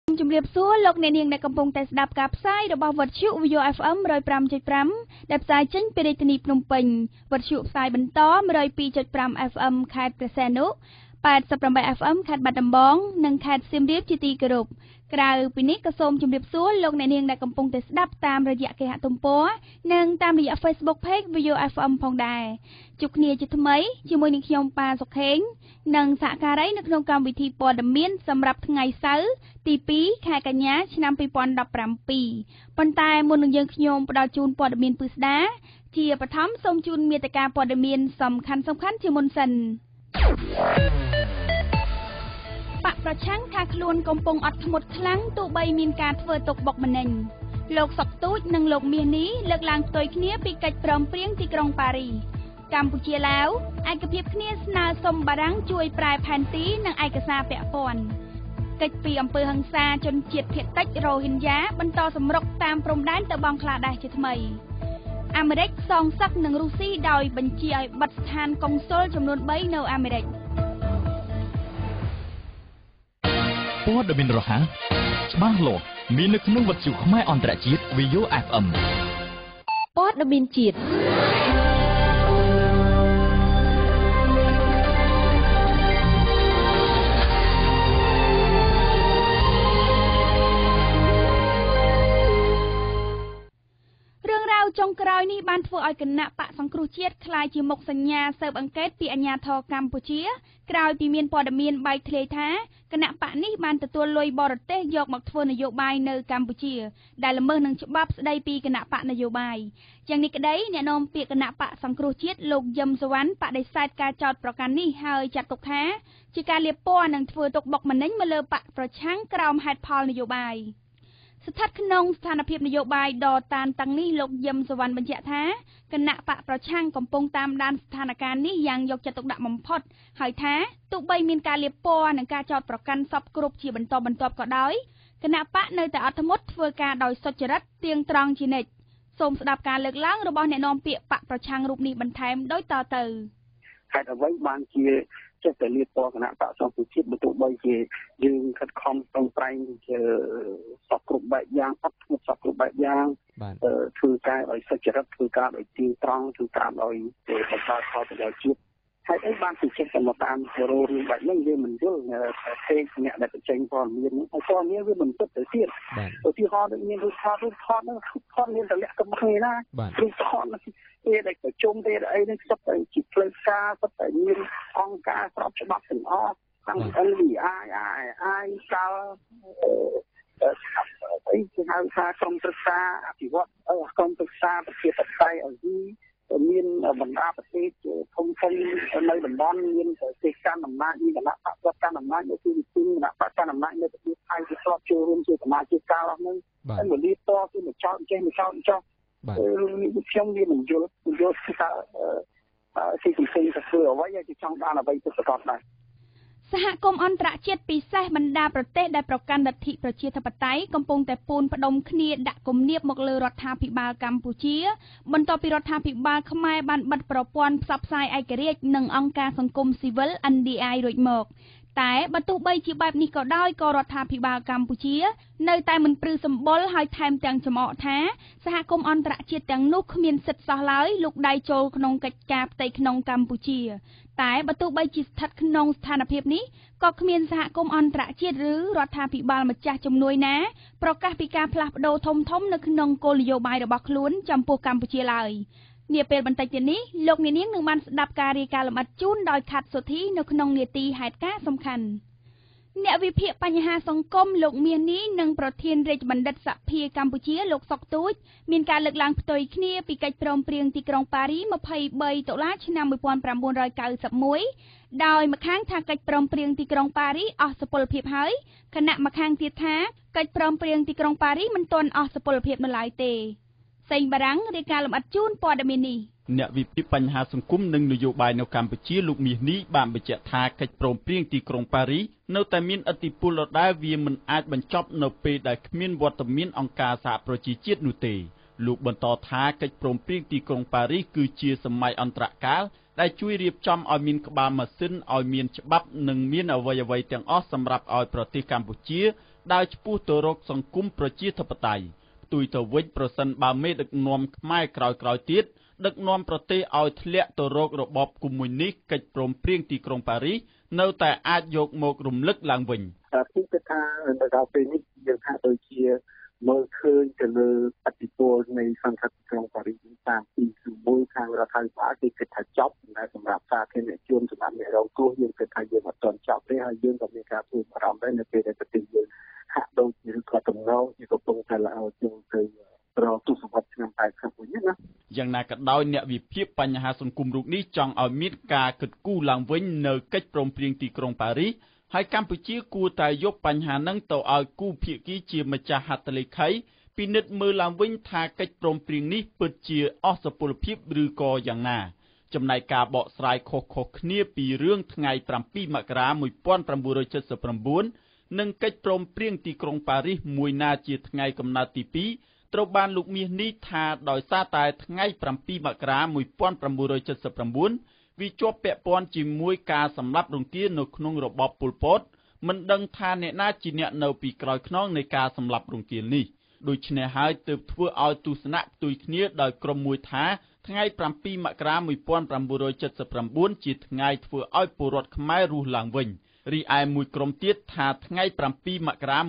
ជំរាបសួរលោកអ្នកនាងដែលកំពុងតែស្ដាប់ការផ្សាយរបស់វិទ្យុ VOFM 105.5 ដែលផ្សាយចេញពីរាជធានីភ្នំពេញវិទ្យុផ្សាយបន្ត 102.5 FM ខេត្តព្រះសីហនុ 88 FM ខេត្តបាត់ដំបងនិងខេត្តសៀមរាបជាទីគោរពក្រៅពីនេះក៏សូមជម្រាបសួរលោកអ្នកនាងដែលកំពុងតែស្ដាប់តាមរយៈគេហទំព័រនិងតាមរយៈ Facebook Page VOFM ផងដែរជួបគ្នាជាថ្មីជាមួយនឹងខ្ញុំប៉ាសុខេងនិងសហការីនៅក្នុងកម្មវិធីព័ត៌មានសម្រាប់ថ្ងៃសៅរ៍ទី2ខែកញ្ញាឆ្នាំ2017ប៉ុន្តែមុននឹងយើងខ្ញុំផ្ដល់ជូនព័ត៌មានពិស្ដាជាបឋមសូមជូនមេត្តាព័ត៌មានសំខាន់ជាមុនសិនបកប្រឆាំងថាខ្លួនកំពុងអត់ធ្មត់ខ្លាំងទោះបីមានការធ្វើទុកបុកម្នេញលោកសុកទូចនិងលោកមាសនេះលើកឡើងផ្ទុយគ្នាពីកិច្ចព្រមព្រៀងទីក្រុងប៉ារីសកម្ពុជាឡាវឯកភាពគ្នាស្នើសុំបារាំងជួយប្រែផែនទីនិងឯកសារពាក់ព័ន្ធកិច្ចពីអំពើហិង្សាជនជាតិភាគតិចរ៉ូហីនយ៉ាបន្តសម្រុកតាមព្រំដែនទៅបង់ក្លាដេសជាថ្មីអាមេរិកសងសឹកនឹងរុស្ស៊ីដោយបញ្ជាឲ្យបិទស្ថានកុងស៊ុលចំនួន3នៅអាមេរិកព័ត៌មានរហ័សច្បាស់លាស់មាននៅក្នុងវិទ្យុខ្មែរអន្តរជាតិ VOFM ព័ត៌មានជាតិចុងក្រោយនេះបានធ្វើឲ្យគណៈបកសង្គ្រោះជាតិក្លាយជាមុខសញ្ញាស៊ើបអង្កេតពីអាជ្ញាធរកម្ពុជាក្រោយពីមានព័ត៌មានបែកធ្លាយថាគណៈបកនេះបានទទួលលុយបរទេសយកមកធ្វើនយោបាយនៅកម្ពុជាដែលល្មើសនឹងច្បាប់ស្តីពីគណៈបកនយោបាយយ៉ាងនេះក្តីអ្នកនាំពាក្យគណៈបកសង្គ្រោះជាតិលោកយឹមសវណ្ណបដិសេធការចោទប្រកាន់នេះហើយចាត់ទុកថាជាការលាបពណ៌និងធ្វើទុកបុកម្នេញមកលើបកប្រឆាំងក្រោមហេតុផលនយោបាយស្ថិតក្នុងស្ថានភាពនយោបាយដ៏តានតឹងនេះលោកយឹមសវណ្ណបញ្ជាក់ថាគណៈបកប្រឆាំងកំពុងតាមដានស្ថានភាពនេះយ៉ាងយកចិត្តទុកដាក់បំផុតហើយថាទោះបីមានការលាបពណ៌និងការចោទប្រកាន់សពគ្រប់ជាបន្តបន្ទាប់ក៏ដោយគណៈបកនៅតែអត់ធ្មត់ធ្វើការដោយសុចរិតទៀងត្រង់ជានិច្ចសូមស្ដាប់ការលើកឡើងរបស់អ្នកនាំពាក្យបកប្រឆាំងរូបនេះបន្ថែមដូចតទៅហេតុអ្វីបានជាចេះតែលាបពណ៌គណៈបកសង្គ្រោះជាតិបើទោះបីជាយើងខិតខំប្រឹងប្រែងជាសពគ្រប់បែបយ៉ាងអត់ធ្មត់សពគ្រប់បែបយ៉ាងធ្វើការឲ្យសុចរិតធ្វើការឲ្យទៀងត្រង់ធ្វើការឲ្យបង្កើតផលប្រយោជន៍ជាតិហើយអីបានពីចិត្តទៅតាមរោរឿងបែបនេះយើងមិនយល់តែពេកអ្នកដែលបញ្ចេញព័ត៌មានហើយព័ត៌មានវាមិនពិតទៅទៀតឧទាហរណ៍ដូចមានរូបថតហ្នឹងថតមានតម្លាក់កំហេណារូបថតពេលដែលប្រជុំពេលអីនេះសុទ្ធតែជាផ្លូវការសុទ្ធតែមានអង្គការស្របច្បាប់ទាំងអស់ទាំង NVI កាលអីគេហៅថាក្រុមប្រឹក្សាអភិវឌ្ឍក្រុមប្រឹក្សាប្រជាធិបតេយ្យឲ្យមានបណ្ដាប្រទេសធំនៅតំបន់មានប្រទេសកាន់អំណាចមានគណៈបករដ្ឋកាន់អំណាចនៅទីគណៈបកកាន់អំណាចនៅប្រទេសថៃជាស្របចូលរួមជាសមាជិកកាលអស់ហ្នឹងហើយមកលៀបតគឺមកចោតចេះមកចោតចោះខ្ញុំវាមិនយល់ថាទីកំពុងតែធ្វើអ្វីឲ្យចង់បានអ្វីទៅប្រកបដែរសហគមន៍អន្តរជាតិពិសេសបណ្ដាប្រទេសដែលប្រកាន់លទ្ធិប្រជាធិបតេយ្យកំពុងតែពូនផ្ដុំគ្នាដាក់គំនាបមកលើរដ្ឋាភិបាលកម្ពុជាបន្ទាប់ពីរដ្ឋាភិបាលខ្មែរបានបិទប្រព័ន្ធផ្សព្វផ្សាយឯករាជ្យនិងអង្គការសង្គមស៊ីវិល NDI រួចមកតែបើទោះបីជាបែបនេះក៏ដោយក៏រដ្ឋាភិបាលកម្ពុជានៅតែមិនព្រឺសម្បុរហើយថែមទាំងចំអកថាសហគមន៍អន្តរជាតិទាំងនោះគ្មានសិទ្ធិសោះឡើយលោកដៃចូលក្នុងកិច្ចការផ្ទៃក្នុងកម្ពុជាតែបើទោះបីជាស្ថិតក្នុងស្ថានភាពនេះក៏គ្មានសហគមន៍អន្តរជាតិឬរដ្ឋាភិបាលម្ចាស់ជំនួយណាប្រកាសពីការផ្លាស់ប្ដូរធំនៅក្នុងគោលនយោបាយរបស់ខ្លួនចំពោះកម្ពុជាឡើយនាពេលបន្តិចទៀតនេះលោកអ្នកនាងនឹងបានស្ដាប់ការរាយការណ៍លម្អិតជូនដោយខាត់សុធីនៅក្នុងនាទីហេតុការណ៍សំខាន់អ្នកវិភាគបញ្ហាសង្គមលោកមាសនេះនិងប្រធានរាជបណ្ឌិតសភាកម្ពុជាលោកសុកទូចមានការលើកឡើងផ្ទុយគ្នាពីកិច្ចព្រមព្រៀងទីក្រុងប៉ារី23តុលាឆ្នាំ1991ដោយម្ខាងថាកិច្ចព្រមព្រៀងទីក្រុងប៉ារីអស់សុពលភាពហើយខណៈម្ខាងទៀតថាកិច្ចព្រមព្រៀងទីក្រុងប៉ារីមិនទាន់អស់សុពលភាពនៅឡើយទេសេងបារាំងរាយការណ៍លម្អិតជូនព័ត៌មាននេះអ្នកវិភាគបញ្ហាសង្គមនិងនយោបាយនៅកម្ពុជាលោកមាសនេះបានបញ្ជាក់ថាកិច្ចព្រមព្រៀងទីក្រុងប៉ារីនៅតែមានឥទ្ធិពលដដែលវាមិនអាចបញ្ចប់នៅពេលដែលគ្មានវត្តមានអង្គការសហប្រជាជាតិនោះទេលោកបន្តថាកិច្ចព្រមព្រៀងទីក្រុងប៉ារីគឺជាសម័យអន្តរកាលដែលជួយរៀបចំឲ្យមានក្បាលម៉ាស៊ីនឲ្យមានច្បាប់និងមានអ្វីៗទាំងអស់សម្រាប់ឲ្យប្រទេសកម្ពុជាដើរឆ្ពោះទៅរកសង្គមប្រជាធិបតេយ្យផ្ទុយទៅវិញប្រសិនបើមេដឹកនាំខ្មែរក្រោយៗទៀតដឹកនាំប្រទេសឲ្យធ្លាក់ទៅរករបបកុម្មុយនីសកិច្ចព្រមព្រៀងទីក្រុងប៉ារីសនៅតែអាចយកមករំលឹកឡើងវិញខ្ញុំគិតថានៅដល់ពេលនេះយើងថាដូចជាមើលឃើញទៅលើអតិពលនៃសង្ឃទីក្រុងប៉ារីសតាមទីមួយខាងរដ្ឋាភិបាលគេគិតថាចប់តែសម្រាប់សាធារណជនសម្រាប់អ្នករងគ្រោះយើងគិតថាយើងអត់ទាន់ចប់ទេហើយយើងក៏មានការព្រួយបារម្ភដែរនៅពេលដែលប្រទេសយើងហាក់ដូចជាគាត់ទំនងជាកំពុងតែឡើងចូលទៅរកទស្សវត្សឆ្នាំ80វិញណាយ៉ាងណាក៏ដោយអ្នកវិភាគបញ្ហាសង្គមរូបនេះចង់ឲ្យមានការគិតគូរឡើងវិញនៅកិច្ចព្រមព្រៀងទីក្រុងប៉ារីសហើយកម្ពុជាគួរតែយកបញ្ហាហ្នឹងទៅឲ្យគូភាគីជាម្ចាស់ហត្ថលេខីពិនិត្យមើលឡើងវិញថាកិច្ចព្រមព្រៀងនេះពិតជាអស់សុពលភាពឬក៏យ៉ាងណាចំណែកការបកស្រាយខុសៗគ្នាពីរឿងថ្ងៃ7មករា1979និងកិច្ចព្រមព្រៀងទីក្រុងប៉ារីសមួយណាជាថ្ងៃកំណើតទី2ត្រូវបានលោកមាសនេះថាដោយសារតែថ្ងៃ7មករា1979វាជាប់ពាក់ព័ន្ធជាមួយការសម្លាប់រង្គាលនៅក្នុងរបបប៉ុលពតមិនដឹងថាអ្នកណាជាអ្នកនៅពីក្រោយខ្នងនៃការសម្លាប់រង្គាលនេះដូច្នេះហើយទើបធ្វើឲ្យទស្សនៈផ្ទុយគ្នាដោយក្រុមមួយថាថ្ងៃ7មករា1979ជាថ្ងៃធ្វើឲ្យពលរដ្ឋខ្មែររស់ឡើងវិញរីឯមួយក្រុមទៀតថាថ្ងៃ7មករា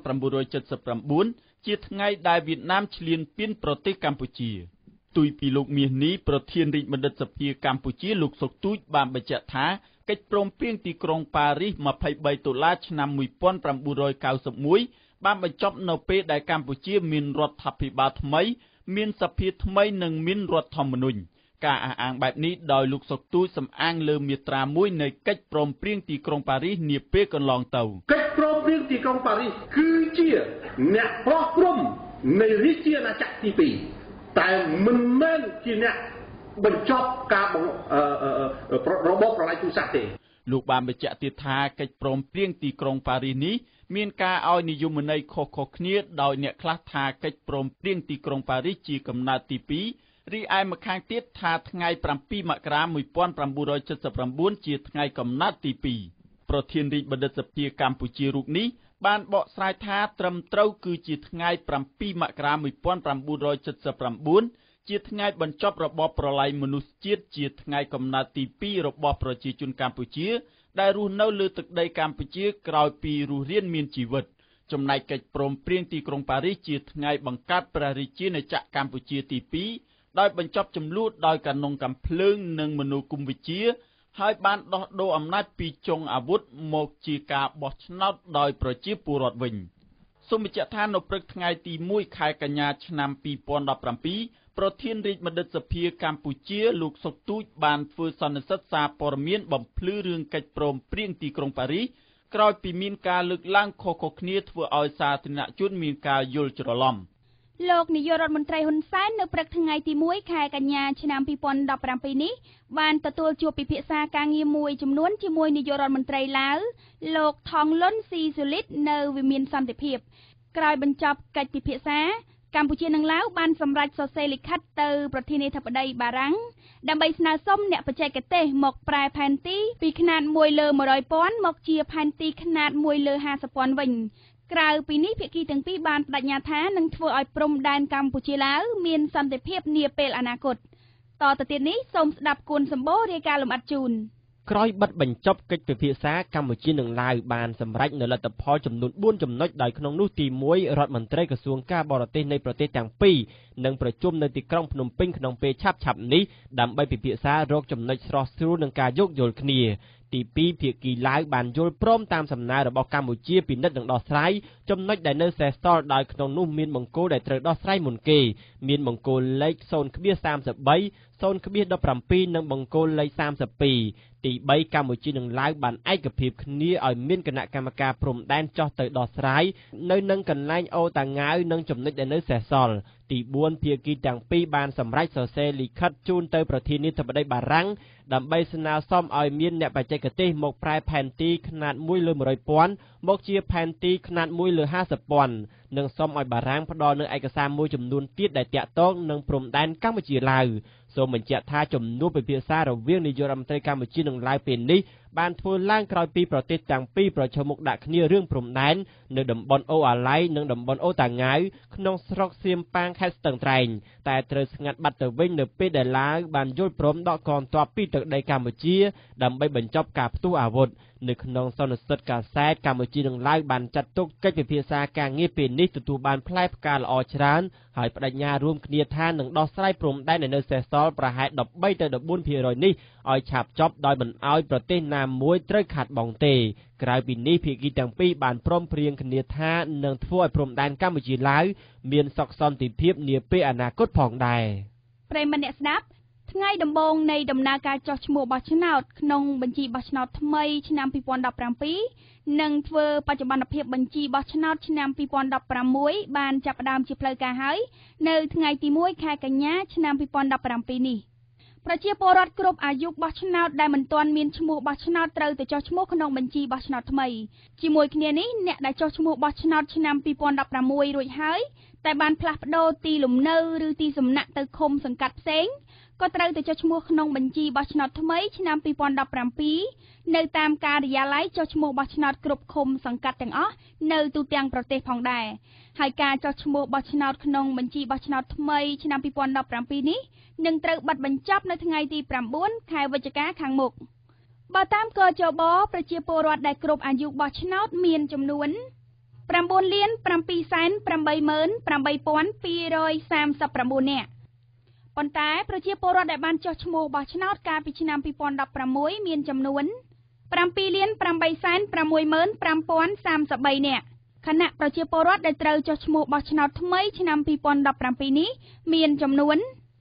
1979ជាថ្ងៃដែលវៀតណាមឈ្លានពានប្រទេសកម្ពុជាផ្ទុយពីលោកមាសនេះប្រធានរាជបណ្ឌិតសភាកម្ពុជាលោកសុកទូចបានបញ្ជាក់ថាកិច្ចព្រមព្រៀងទីក្រុងប៉ារីស23ដុល្លារឆ្នាំ1991បានបញ្ចប់នៅពេលដែលកម្ពុជាមានរដ្ឋាភិបាលថ្មីមានសភាថ្មីនិងមានរដ្ឋធម្មនុញ្ញការអះអាងបែបនេះដោយលោកសុកទូចសំអាងលើមាត្រាមួយនៃកិច្ចព្រមព្រៀងទីក្រុងប៉ារីសនាពេលកន្លងទៅកិច្ចព្រមព្រៀងទីក្រុងប៉ារីសគឺជាអ្នកប្រោះព្រំនៃរាជាអាណាចក្រទី2តែមិនមែនជាអ្នកបញ្ចប់ការរបបប្រល័យពូជសាសន៍ទេលោកបានបញ្ជាក់ទៀតថាកិច្ចព្រមព្រៀងទីក្រុងប៉ារីសនេះមានការឲ្យនិយមន័យខុសៗគ្នាដោយអ្នកខ្លះថាកិច្ចព្រមព្រៀងទីក្រុងប៉ារីសជាកំណើតទី2រីឯម្ខាងទៀតថាថ្ងៃ7មករា1979ជាថ្ងៃកំណើតទី2ប្រធានរាជបណ្ឌិតសភាកម្ពុជារូបនេះបានបកស្រាយថាត្រឹមត្រូវគឺជាថ្ងៃ7មករា1979ជាថ្ងៃបញ្ចប់របបប្រល័យមនុស្សជាតិជាថ្ងៃកំណើតទី2របស់ប្រជាជនកម្ពុជាដែលរស់នៅលើទឹកដីកម្ពុជាក្រោយពីរស់រានមានជីវិតចំណែកកិច្ចព្រមព្រៀងទីក្រុងប៉ារីសជាថ្ងៃបង្កើតព្រះរាជាណាចក្រកម្ពុជាទី2ដោយបញ្ចប់ចំនួនដោយកានងកាំភ្លើងនិងមនោគមវិជ្ជាហើយបានដោះដូរអំណាចពីចុងអាវុធមកជាការបោះឆ្នោតដោយប្រជាពលរដ្ឋវិញសូមបញ្ជាក់ថានៅព្រឹកថ្ងៃទី1ខែកញ្ញាឆ្នាំ2017ប្រធានរាជបណ្ឌិតសភាកម្ពុជាលោកសុកទូចបានធ្វើសន្និសីទសារព័ត៌មានបំភ្លឺរឿងកិច្ចព្រមព្រៀងទីក្រុងប៉ារីសក្រោយពីមានការលើកឡើងខុសៗគ្នាធ្វើឲ្យសាធារណជនមានការយល់ច្រឡំលោកនាយករដ្ឋមន្ត្រីហ៊ុនសែននៅព្រឹកថ្ងៃទី1ខែកញ្ញាឆ្នាំ2017នេះបានទទួលជួបពិភាក្សាការងារមួយចំនួនជាមួយនាយករដ្ឋមន្ត្រីឡាវលោកថងលុនស៊ីស៊ូលីតនៅវិមានសន្តិភាពក្រោយបញ្ចប់កិច្ចពិភាក្សាកម្ពុជានិងឡាវបានសម្រេចសរសេរលិខិតទៅប្រធានាធិបតីបារាំងដើម្បីស្នើសុំអ្នកបច្ចេកទេសមកប្រែផែនទីពីខ្នាត1/100,000មកជាផែនទីខ្នាត1/50,000វិញក្រៅពីនេះភាគីទាំងពីរបានបដិញ្ញាថានឹងធ្វើឲ្យព្រំដែនកម្ពុជាឡាវមានសន្តិភាពនាពេលអនាគតតទៅទៀតនេះសូមស្ដាប់គួនសម្បូររាយការណ៍លម្អិតជូនក្រោយបិទបញ្ចប់កិច្ចពិភាក្សាកម្ពុជានិងឡាវបានសម្រេចនូវលទ្ធផលចំនួន4ចំណុចដោយក្នុងនោះទី1រដ្ឋមន្ត្រីក្រសួងការបរទេសនៃប្រទេសទាំងពីរនឹងប្រជុំនៅទីក្រុងភ្នំពេញក្នុងពេលឆាប់ៗនេះដើម្បីពិភាក្សារកចំណុចស្រស់ស្រួលនឹងការយោគយល់គ្នាទី2ភាគីឡាវបានយល់ព្រមតាមសំណើរបស់កម្ពុជាពិនិត្យនិងដោះស្រាយចំណុចដែលនៅសេសសល់ដោយក្នុងនោះមានបង្គោលដែលត្រូវដោះស្រាយមុនគេមានបង្គោលលេខ 0.33 0.17 និងបង្គោលលេខ 32ទី3កម្ពុជានិងឡាវបានឯកភាពគ្នាឲ្យមានគណៈកម្មការព្រំដែនចោះទៅដោះស្រាយនៅនឹងកន្លែងអូតាងាវនិងចំណុចដែលនៅសេសសល់ទី4ភាគីទាំងពីរបានសម្រេចសរសេរលិខិតជូនទៅប្រធានាធិបតីបារាំងដើម្បីស្នើសុំឲ្យមានអ្នកបច្ចេកទេសមកប្រែផែនទីខ្នាត1/100,000មកជាផែនទីខ្នាត1/50,000និងសុំឲ្យបារាំងផ្ដល់នូវឯកសារមួយចំនួនទៀតដែលទាក់ទងនឹងព្រំដែនកម្ពុជាឡាវសូមបញ្ជាក់ថាជំនួបពិភាក្សារវាងនាយករដ្ឋមន្ត្រីកម្ពុជានិងឡាវពេលនេះបានធ្វើឡើងក្រោយពីប្រទេសទាំងពីរប្រឈមមុខដាក់គ្នារឿងព្រំដែននៅតំបន់អូអាឡៃនិងតំបន់អូតាងាវក្នុងស្រុកសៀមប៉ាងខេត្តស្ទឹងត្រែងតែត្រូវស្ងាត់បាត់ទៅវិញនៅពេលដែលឡាវបានយល់ព្រមដកកងទ័ពពីទឹកដីកម្ពុជាដើម្បីបញ្ចប់ការផ្ទុះអាវុធនៅក្នុងសន្និសីទកាសែតកម្ពុជានិងឡាវបានចាត់ទុកកិច្ចពិភាក្សាការងារពេលនេះទទួលបានផ្លែផ្កាល្អច្រើនហើយបដិញ្ញារួមគ្នាថានឹងដោះស្រាយព្រំដែននៅសេសសល់ប្រហែល 13 ទៅ 14% នេះឲ្យឆាប់ចប់ដោយមិនឲ្យប្រទេសណាមួយត្រូវខាត់បងទេក្រៅពីនេះភាគីទាំងពីរបានព្រមព្រៀងគ្នាថានឹងធ្វើឲ្យព្រំដែនកម្ពុជាឡាវមានសុខសន្តិភាពនាពេលអនាគតផងដែរប្រិយមិត្តអ្នកស្ដាប់ថ្ងៃដំបូងនៃដំណើរការចុះឈ្មោះបោះឆ្នោតក្នុងបញ្ជីបោះឆ្នោតថ្មីឆ្នាំ2017និងធ្វើបច្ចុប្បន្នភាពបញ្ជីបោះឆ្នោតឆ្នាំ2016បានចាប់ផ្ដើមជាផ្លូវការហើយនៅថ្ងៃទី1ខែកញ្ញាឆ្នាំ2017នេះប្រជាពលរដ្ឋគ្រប់អាយុបោះឆ្នោតដែលមិនទាន់មានឈ្មោះបោះឆ្នោតត្រូវទៅចុះឈ្មោះក្នុងបញ្ជីបោះឆ្នោតថ្មីជាមួយគ្នានេះអ្នកដែលចុះឈ្មោះបោះឆ្នោតឆ្នាំ2016រួចហើយតែបានផ្លាស់ប្ដូរទីលំនៅឬទីសំណាក់ទៅឃុំសង្កាត់ផ្សេងក៏ត្រូវទៅចុះឈ្មោះក្នុងបញ្ជីបោះឆ្នោតថ្មីឆ្នាំ2017នៅតាមការិយាល័យចុះឈ្មោះបោះឆ្នោតគ្រប់ឃុំសង្កាត់ទាំងអស់នៅទូទាំងប្រទេសផងដែរហើយការចុះឈ្មោះបោះឆ្នោតក្នុងបញ្ជីបោះឆ្នោតថ្មីឆ្នាំ2017នេះនឹងត្រូវបិទបញ្ចប់នៅថ្ងៃទី9ខែវិច្ឆិកាខាងមុខបើតាមកចបប្រជាពលរដ្ឋដែលគ្រប់អាយុបោះឆ្នោតមានចំនួន 9,788,239 នាក់ប៉ុន្តែប្រជាពលរដ្ឋដែលបានចុះឈ្មោះបោះឆ្នោតកាលពីឆ្នាំ2016មានចំនួន 7,865,033 នាក់ខណៈប្រជាពលរដ្ឋដែលត្រូវចុះឈ្មោះបោះឆ្នោតថ្មីឆ្នាំ2017នេះមានចំនួន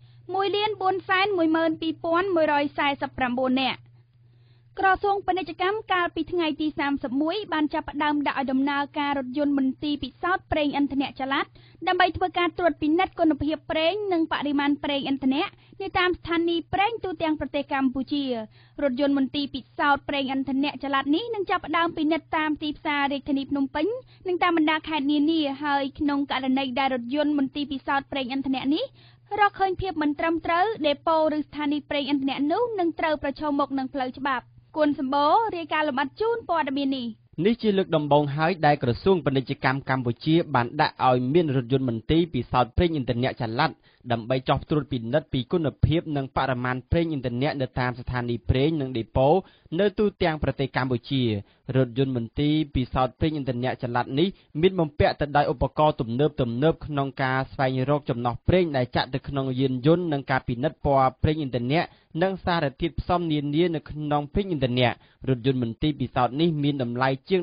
1,412,149 នាក់ក្រសួងពាណិជ្ជកម្មកាលពីថ្ងៃទី31បានចាប់ផ្ដើមដាក់ឲ្យដំណើរការរថយន្តមន្ទីរពិសោធន៍ប្រេងឥន្ធនៈចល័តដើម្បីធ្វើការត្រួតពិនិត្យគុណភាពប្រេងនិងបរិមាណប្រេងឥន្ធនៈនៅតាមស្ថានីយ៍ប្រេងទូទាំងប្រទេសកម្ពុជារថយន្តមន្ទីរពិសោធន៍ប្រេងឥន្ធនៈចល័តនេះនឹងចាប់ផ្ដើមពិនិត្យតាមទីផ្សាររាជធានីភ្នំពេញនិងតាមបណ្ដាខេត្តនានាហើយក្នុងករណីដែលរថយន្តមន្ទីរពិសោធន៍ប្រេងឥន្ធនៈនេះរកឃើញភាពមិនត្រឹមត្រូវដេប៉ូឬស្ថានីយ៍ប្រេងឥន្ធនៈនោះនឹងត្រូវប្រឈមមុខនឹងផ្លូវច្បាប់គុណសម្បូររាយការណ៍លម្អិតជូនព័ត៌មាននេះនេះជាលើកដំបូងហើយដែលក្រសួងពាណិជ្ជកម្មកម្ពុជាបានដាក់ឲ្យមានរថយន្តមន្ទីរពិសោធន៍ប្រេងឥន្ធនៈចល័តដើម្បីចោះត្រួតពិនិត្យពីគុណភាពនិងបរិមាណប្រេងឥន្ធនៈនៅតាមស្ថានីយ៍ប្រេងនិងដេប៉ូនៅទូទាំងប្រទេសកម្ពុជារថយន្តមន្ទីរពិសោធន៍ប្រេងឥន្ធនៈចល័តនេះមានបំពាក់ទៅដោយឧបករណ៍ទំនើបក្នុងការស្វែងរកចំណុះប្រេងដែលចាក់ទៅក្នុងយានយន្តនិងការពិនិត្យពណ៌ប្រេងឥន្ធនៈនិងសារធាតុផ្សំនានានៅក្នុងប្រេងឥន្ធនៈរថយន្តមន្ទីរពិសោធន៍នេះមានតម្លៃជាង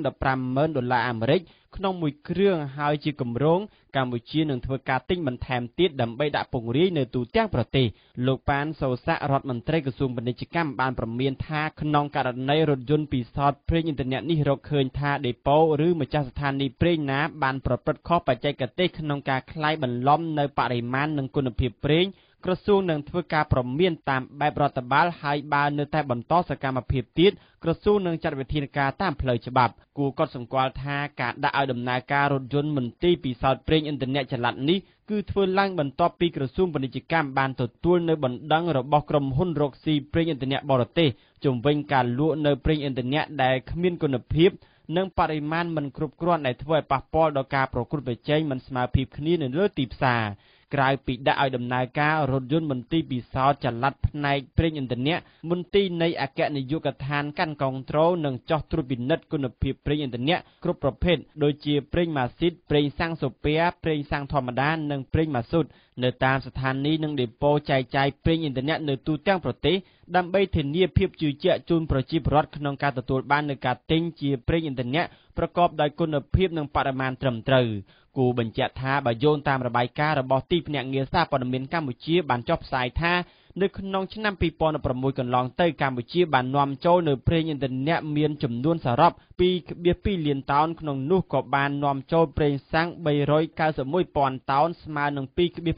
$15,000ក្នុងមួយគ្រឿងហើយជាគម្រោងកម្ពុជានឹងធ្វើការទិញបន្ថែមទៀតដើម្បីដាក់ពង្រាយនៅទូទាំងប្រទេសលោកប៉ានសូសាក់រដ្ឋមន្ត្រីក្រសួងពាណិជ្ជកម្មបានប្រមានថាក្នុងករណីរថយន្តពិសោធន៍ប្រេងឥន្ធនៈនេះរកឃើញថាដេប៉ូឬម្ចាស់ស្ថានីយ៍ប្រេងណាបានប្រព្រឹត្តខុសបច្ចេកទេសក្នុងការក្លាយបន្លំនៅបរិមាណនិងគុណភាពប្រេងក្រសួងនឹងធ្វើការព្រមានតាមបែបរដ្ឋបាលហើយបើនៅតែបន្តសកម្មភាពទៀតក្រសួងនឹងចាត់វិធានការតាមផ្លូវច្បាប់គួរកត់សម្គាល់ថាការដាក់ឲ្យដំណើរការរថយន្តមន្ទីរពិសោធន៍ប្រេងឥន្ធនៈចល័តនេះគឺធ្វើឡើងបន្ទាប់ពីក្រសួងពាណិជ្ជកម្មបានទទួលនៅបណ្ដឹងរបស់ក្រុមហ៊ុនរកស៊ីប្រេងឥន្ធនៈបរទេសជំវិញការលក់នៅប្រេងឥន្ធនៈដែលគ្មានគុណភាពនិងបរិមាណមិនគ្រប់គ្រាន់ដែលធ្វើឲ្យប៉ះពាល់ដល់ការប្រកួតប្រជែងមិនស្មើភាពគ្នានៅលើទីផ្សារក្រៅពីដាក់ឲ្យដំណើរការរថយន្តមន្ទីរពិសោធន៍ចល័តផ្នែកប្រេងឥន្ធនៈមន្ទីរនៃអគ្គនាយកដ្ឋានកាន់កុងត្រូលនិងចោះត្រួតពិនិត្យគុណភាពប្រេងឥន្ធនៈគ្រប់ប្រភេទដូចជាប្រេងម៉ាស៊ីតប្រេងសាំងសូពែប្រេងសាំងធម្មតានិងប្រេងម៉ាស៊ូតនៅតាមស្ថានីយ៍និងដេប៉ូចែកចាយប្រេងឥន្ធនៈនៅទូទាំងប្រទេសដើម្បីធានាភាពជឿជាក់ជូនប្រជាពលរដ្ឋក្នុងការទទួលបាននូវការទិញជាប្រេងឥន្ធនៈប្រកបដោយគុណភាពនិងបរិមាណត្រឹមត្រូវគូបញ្ជាក់ថាបើយោងតាមរបាយការណ៍របស់ទីភ្នាក់ងារសារព័ត៌មានកម្ពុជាបានចុះផ្សាយថានៅក្នុងឆ្នាំ2016កន្លងទៅកម្ពុជាបាននាំចូលនៅប្រេងឥន្ធនៈមានចំនួនសរុប 2.2 លានតោនក្នុងនោះក៏បាននាំចូលប្រេងសាំង 391,000 តោនស្មើនឹង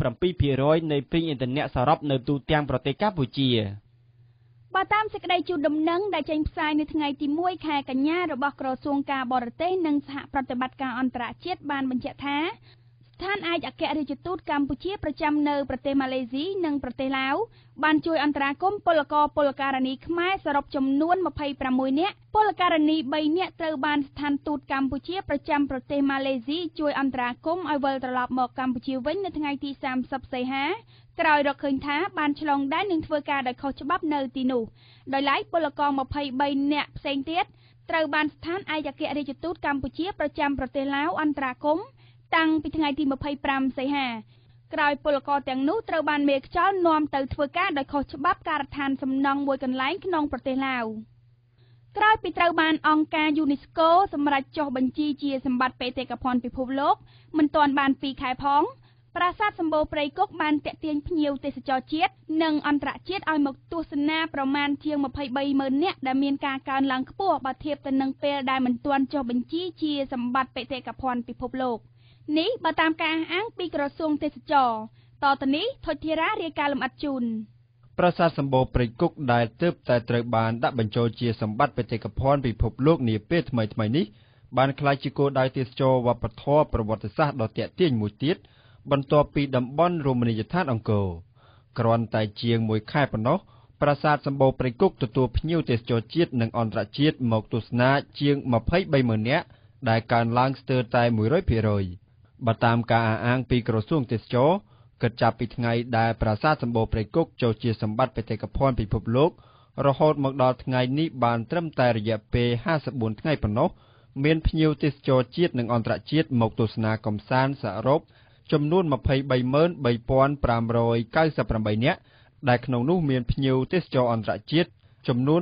2.7% នៃប្រេងឥន្ធនៈសរុបនៅទូទាំងប្រទេសកម្ពុជាបើតាមសេចក្តីជូនដំណឹងដែលចេញផ្សាយនៅថ្ងៃទី1ខែកញ្ញារបស់ក្រសួងការបរទេសនិងសហប្រតិបត្តិការអន្តរជាតិបានបញ្ជាក់ថាស្ស្ថានឯកអគ្គរដ្ឋទូតកម្ពុជាប្រចាំនៅប្រទេសម៉ាឡេស៊ីនិងប្រទេសឡាវបានជួយអន្តរាគមន៍ពលករពលការិនីខ្មែរសរុបចំនួន26នាក់ពលការិនី3នាក់ត្រូវបានស្ថានទូតកម្ពុជាប្រចាំប្រទេសម៉ាឡេស៊ីជួយអន្តរាគមន៍ឲ្យវិលត្រឡប់មកកម្ពុជាវិញនៅថ្ងៃទី30សីហាក្រោយរកឃើញថាបានឆ្លងដែននិងធ្វើការដោយខុសច្បាប់នៅទីនោះដោយឡែកពលករ23នាក់ផ្សេងទៀតត្រូវបានស្ថានឯកអគ្គរដ្ឋទូតកម្ពុជាប្រចាំប្រទេសឡាវអន្តរាគមន៍តាំងពីថ្ងៃទី25សីហាក្រោយពលករទាំងនោះត្រូវបានមេខ្យល់នាំទៅធ្វើការដោយខុសច្បាប់ការដ្ឋានសំណង់មួយកន្លែងក្នុងប្រទេសឡាវក្រោយពីត្រូវបានអង្គការ UNESCO សម្រេចចុះបញ្ជីជាសម្បត្តិបេតិកភណ្ឌពិភពលោកមិនទាន់បាន2ខែផងប្រាសាទសម្បូរព្រៃគុកបានទាក់ទាញភ្ញៀវទេសចរជាតិនិងអន្តរជាតិឲ្យមកទស្សនាប្រមាណជាង230000នាក់ដែលមានការកើនឡើងខ្ពស់បើធៀបទៅនឹងពេលដែលមិនទាន់ចុះបញ្ជីជាសម្បត្តិបេតិកភណ្ឌពិភពលោកនេះបើតាមការអះអាងពីក្រសួងទេសចរតទៅនេះថុចធីរ៉ារាយការណ៍លម្អិតជូនប្រាសាទសម្បូរព្រៃគុកដែលទើបតែត្រូវបានដាក់បញ្ចូលជាសម្បត្តិបេតិកភណ្ឌពិភពលោកនាពេលថ្មីៗនេះបានក្លាយជាគោលដៅទេសចរវប្បធម៌ប្រវត្តិសាស្ត្រដ៏ទាក់ទាញមួយទៀតបន្ទាប់ពីតំបន់រមណីយដ្ឋានអង្គរគ្រាន់តែជាង1ខែប៉ុណ្ណោះប្រាសាទសម្បូរព្រៃគុកទទួលភ្ញៀវទេសចរជាតិនិងអន្តរជាតិមកទស្សនាជាង230,000នាក់ដែលកើនឡើងស្ទើរតែ 100% បើតាមការអះអាងពីក្រសួងទេសចរគិតចាប់ពីថ្ងៃដែលប្រាសាទសម្បូរព្រៃគុកចូលជាសម្បត្តិបេតិកភណ្ឌពិភពលោករហូតមកដល់ថ្ងៃនេះបានត្រឹមតែរយៈពេល54ថ្ងៃប៉ុណ្ណោះមានភ្ញៀវទេសចរជាតិនិងអន្តរជាតិមកទស្សនាកម្សាន្តសរុបចំនួន233,598 នាក់ដែលក្នុងនោះមានភ្ញៀវទេសចរអន្តរជាតិចំនួន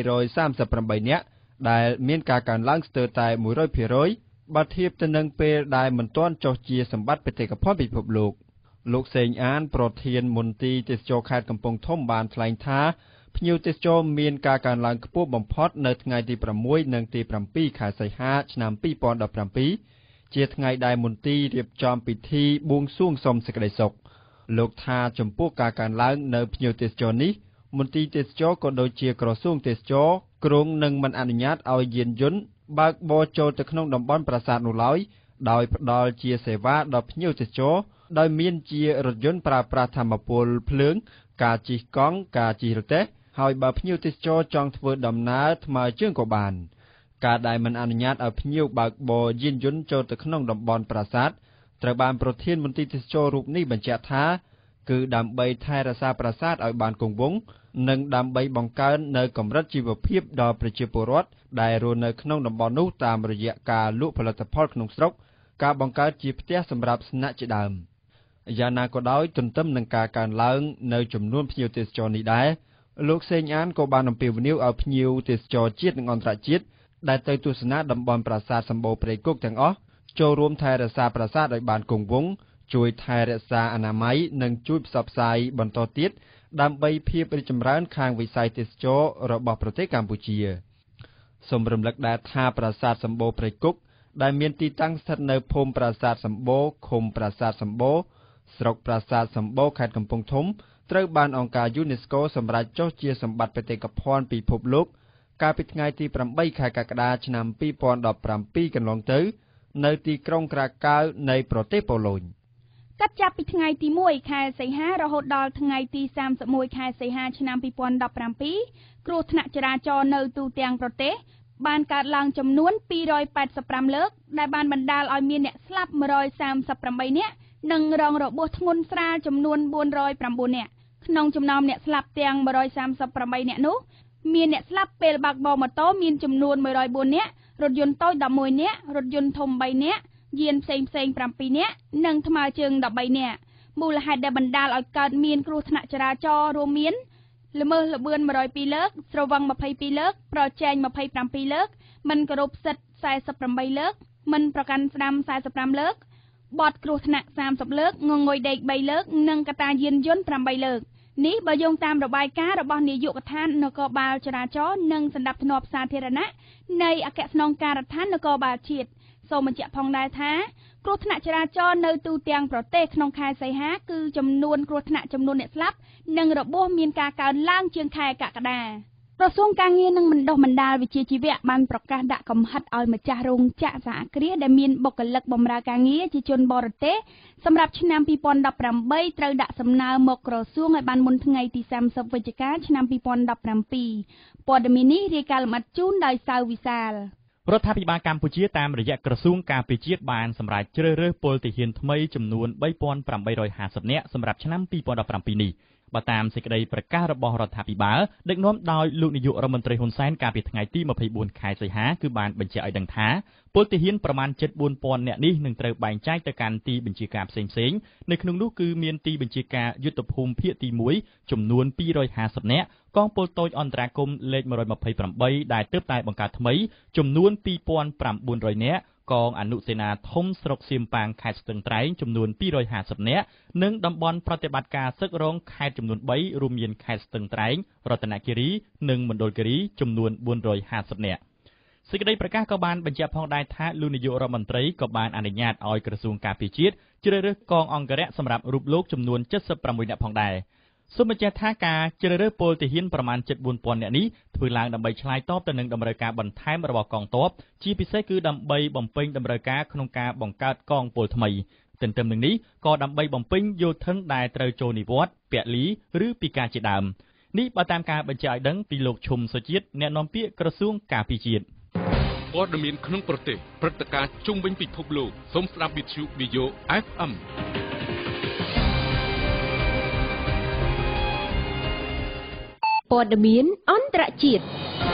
838នាក់ដែលមានការកើនឡើងស្ទើរតែ 100% បើធៀបទៅនឹងពេលដែលមិនទាន់ចុះជាសម្បត្តិបេតិកភណ្ឌពិភពលោកសេងអានប្រធានមន្ទីរទេសចរខេត្តកំពង់ធំបានថ្លែងថាភ្ញៀវទេសចរមានការកើនឡើងខ្ពស់បំផុតនៅថ្ងៃទី6និងទី7ខែសីហាឆ្នាំ2017ជាថ្ងៃដែលមន្ទីររៀបចំពិធីបួងសួងសុំសេចក្តីសុខលោកថាចំពោះការកើនឡើងនៅភ្ញៀវទេសចរនេះមន្ទីរទេសចរក៏ដូចជាក្រសួងទេសចរគ្រងនឹងមិនអនុញ្ញាតឲ្យយានយន្តបើកបរចូលទៅក្នុងតំបន់ប្រាសាទនោះឡើយដោយផ្ដល់ជាសេវាដល់ភ្ញៀវទេសចរដោយមានជារថយន្តប្រើប្រាស់ថាមពលភ្លើងការជិះកង់ការជិះរទេះហើយបើភ្ញៀវទេសចរចង់ធ្វើដំណើរថ្មើរជើងក៏បានការដែលមិនអនុញ្ញាតឲ្យភ្ញៀវបើកបរយានយន្តចូលទៅក្នុងតំបន់ប្រាសាទត្រូវបានប្រធានមន្ទីរទេសចររូបនេះបញ្ជាក់ថាគឺដើម្បីថែរក្សាប្រាសាទឲ្យបានគង់វង្សនិងដើម្បីបង្កើននូវកម្រិតជីវភាពដល់ប្រជាពលរដ្ឋដែលរស់នៅក្នុងតំបន់នោះតាមរយៈការលក់ផលិតផលក្នុងស្រុកការបង្កើតជាផ្ទះសម្រាប់ស្នាក់ជាដើមយ៉ាងណាក៏ដោយទន្ទឹមនឹងការកើនឡើងនៅចំនួនភ្ញៀវទេសចរនេះដែរលោកសេងអានក៏បានអំពាវនាវឲ្យភ្ញៀវទេសចរជាតិនិងអន្តរជាតិដែលទៅទស្សនាតំបន់ប្រាសាទសម្បូរព្រៃគុកទាំងអស់ចូលរួមថែរក្សាប្រាសាទឲ្យបានគង់វង្សជួយថែរក្សាអនាម័យនិងជួយផ្សព្វផ្សាយបន្តទៀតដើម្បីភាពរីកចម្រើនខាងវិស័យទេសចររបស់ប្រទេសកម្ពុជាសូមរំលឹកដែរថាប្រាសាទសម្បូរព្រៃគុកដែលមានទីតាំងស្ថិតនៅភូមិប្រាសាទសម្បូរឃុំប្រាសាទសម្បូរស្រុកប្រាសាទសម្បូរខេត្តកំពង់ធំត្រូវបានអង្គការ UNESCO សម្រេចចុះជាសម្បត្តិបេតិកភណ្ឌពិភពលោកកាលពីថ្ងៃទី8ខែកក្កដាឆ្នាំ2017កន្លងទៅនៅទីក្រុងក្រាកាវនៃប្រទេសប៉ូឡូញកាត់ចាប់ពីថ្ងៃទី1ខែសីហារហូតដល់ថ្ងៃទី31ខែសីហាឆ្នាំ2017គ្រោះថ្នាក់ចរាចរណ៍នៅទូទាំងប្រទេសបានកើតឡើងចំនួន285លើកដែលបានបណ្ដាលឲ្យមានអ្នកស្លាប់138នាក់និងរងរបួសធ្ងន់ស្រាលចំនួន409នាក់ក្នុងចំណោមអ្នកស្លាប់ទាំង138នាក់នោះមានអ្នកស្លាប់ពេលបើកបរម៉ូតូមានចំនួន104នាក់រថយន្តតូច11នាក់រថយន្តធំ3នាក់យានផ្សេង7នាក់និងថ្មើរជើង13នាក់មូលហេតុដែលបណ្ដាលឲ្យកើតមានគ្រោះថ្នាក់ចរាចរណ៍រួមមានល្មើសល្បឿន102លើកស្រវឹង22លើកប្រជែង27លើកមិនគោរពសិទ្ធិ48លើកមិនប្រកាន់ស្ដាំ45លើកបទគ្រោះថ្នាក់30លើកងងុយដេក3លើកនិងកត្តាយានយន្ត8លើកនេះបើយោងតាមរបាយការណ៍របស់នាយកដ្ឋាននគរបាលចរាចរណ៍និងសណ្ដាប់ធ្នាប់សាធារណៈនៃអគ្គស្នងការដ្ឋាននគរបាលជាតិសូមបញ្ជាក់ផងដែរថាគ្រោះថ្នាក់ចរាចរណ៍នៅទូទាំងប្រទេសក្នុងខែសីហាគឺចំនួនគ្រោះថ្នាក់ចំនួនអ្នកស្លាប់និងរបួសមានការកើនឡើងជាងខែកក្កដាក្រសួងការងារនិងបណ្ដុះបណ្ដាលវិជ្ជាជីវៈបានប្រកាសដាក់កំហិតឲ្យម្ចាស់រោងចក្រសហគ្រាសដែលមានបុគ្គលិកបម្រើការងារជាជនបរទេសសម្រាប់ឆ្នាំ2018ត្រូវដាក់សំណើមកក្រសួងឲ្យបានមុនថ្ងៃទី30វិច្ឆិកាឆ្នាំ2017ព័ត៌មាននេះរាយការណ៍លម្អិតជូនដោយសៅវិសាលរដ្ឋាភិបាលកម្ពុជាតាមរយៈក្រសួងការពារជាតិបានសម្រេចជ្រើសរើសពលទាហានថ្មីចំនួន3850នាក់សម្រាប់ឆ្នាំ2017នេះបើតាមសេចក្តីប្រកាសរបស់រដ្ឋាភិបាលដឹកនាំដោយលោកនាយករដ្ឋមន្ត្រីហ៊ុនសែនកាលពីថ្ងៃទី24ខែសីហាគឺបានបញ្ជាក់ឲ្យដឹងថាពលទាហានប្រមាណ74000នាក់នេះនឹងត្រូវបែងចែកទៅកាន់ទីបញ្ជាការផ្សេងៗនៅក្នុងនោះគឺមានទីបញ្ជាការយុទ្ធភូមិភាគទី1ចំនួន250នាក់កងពលតូចអន្តរាគមន៍លេខ128ដែលទើបតែបង្កើតថ្មីចំនួន2900នាក់កងអនុសេនាធំស្រុកសៀមប៉ាងខេត្តស្ទឹងត្រែងចំនួន250នាក់និងតំបន់ប្រតិបត្តិការសឹករងខេត្តចំនួន3រួមមានខេត្តស្ទឹងត្រែងរតនគិរីនិងមណ្ឌលគិរីចំនួន450នាក់សេចក្តីប្រកាសក៏បានបញ្ជាក់ផងដែរថាលោកនាយករដ្ឋមន្ត្រីក៏បានអនុញ្ញាតឲ្យក្រសួងការពារជាតិជ្រើសរើសកងអង្គរៈសម្រាប់រូបលោកចំនួន76នាក់ផងដែរសូមបញ្ជាក់ថាការជ្រើសរើសពលទាហានប្រមាណ74000នាក់នេះធ្វើឡើងដើម្បីឆ្លើយតបទៅនឹងតម្រូវការបន្ថែមរបស់កងទ័ពជាពិសេសគឺដើម្បីបំពេញតម្រូវការក្នុងការបង្កើតកងពលថ្មីទន្ទឹមនឹងនេះក៏ដើម្បីបំពេញយោធិនដែលត្រូវចូលនិវត្តន៍ពលីឬពិការជាដើមនេះបើតាមការបញ្ជាក់ឲ្យដឹងពីលោកឈុំសុជាតិអ្នកនាំពាក្យក្រសួងការពារជាតិព័ត៌មានក្នុងប្រទេសព្រឹត្តិការណ៍ជុំវិញពិភពលោកសូមស្ដាប់វិទ្យុ VO FM ព័ត៌មានអន្តរជាតិ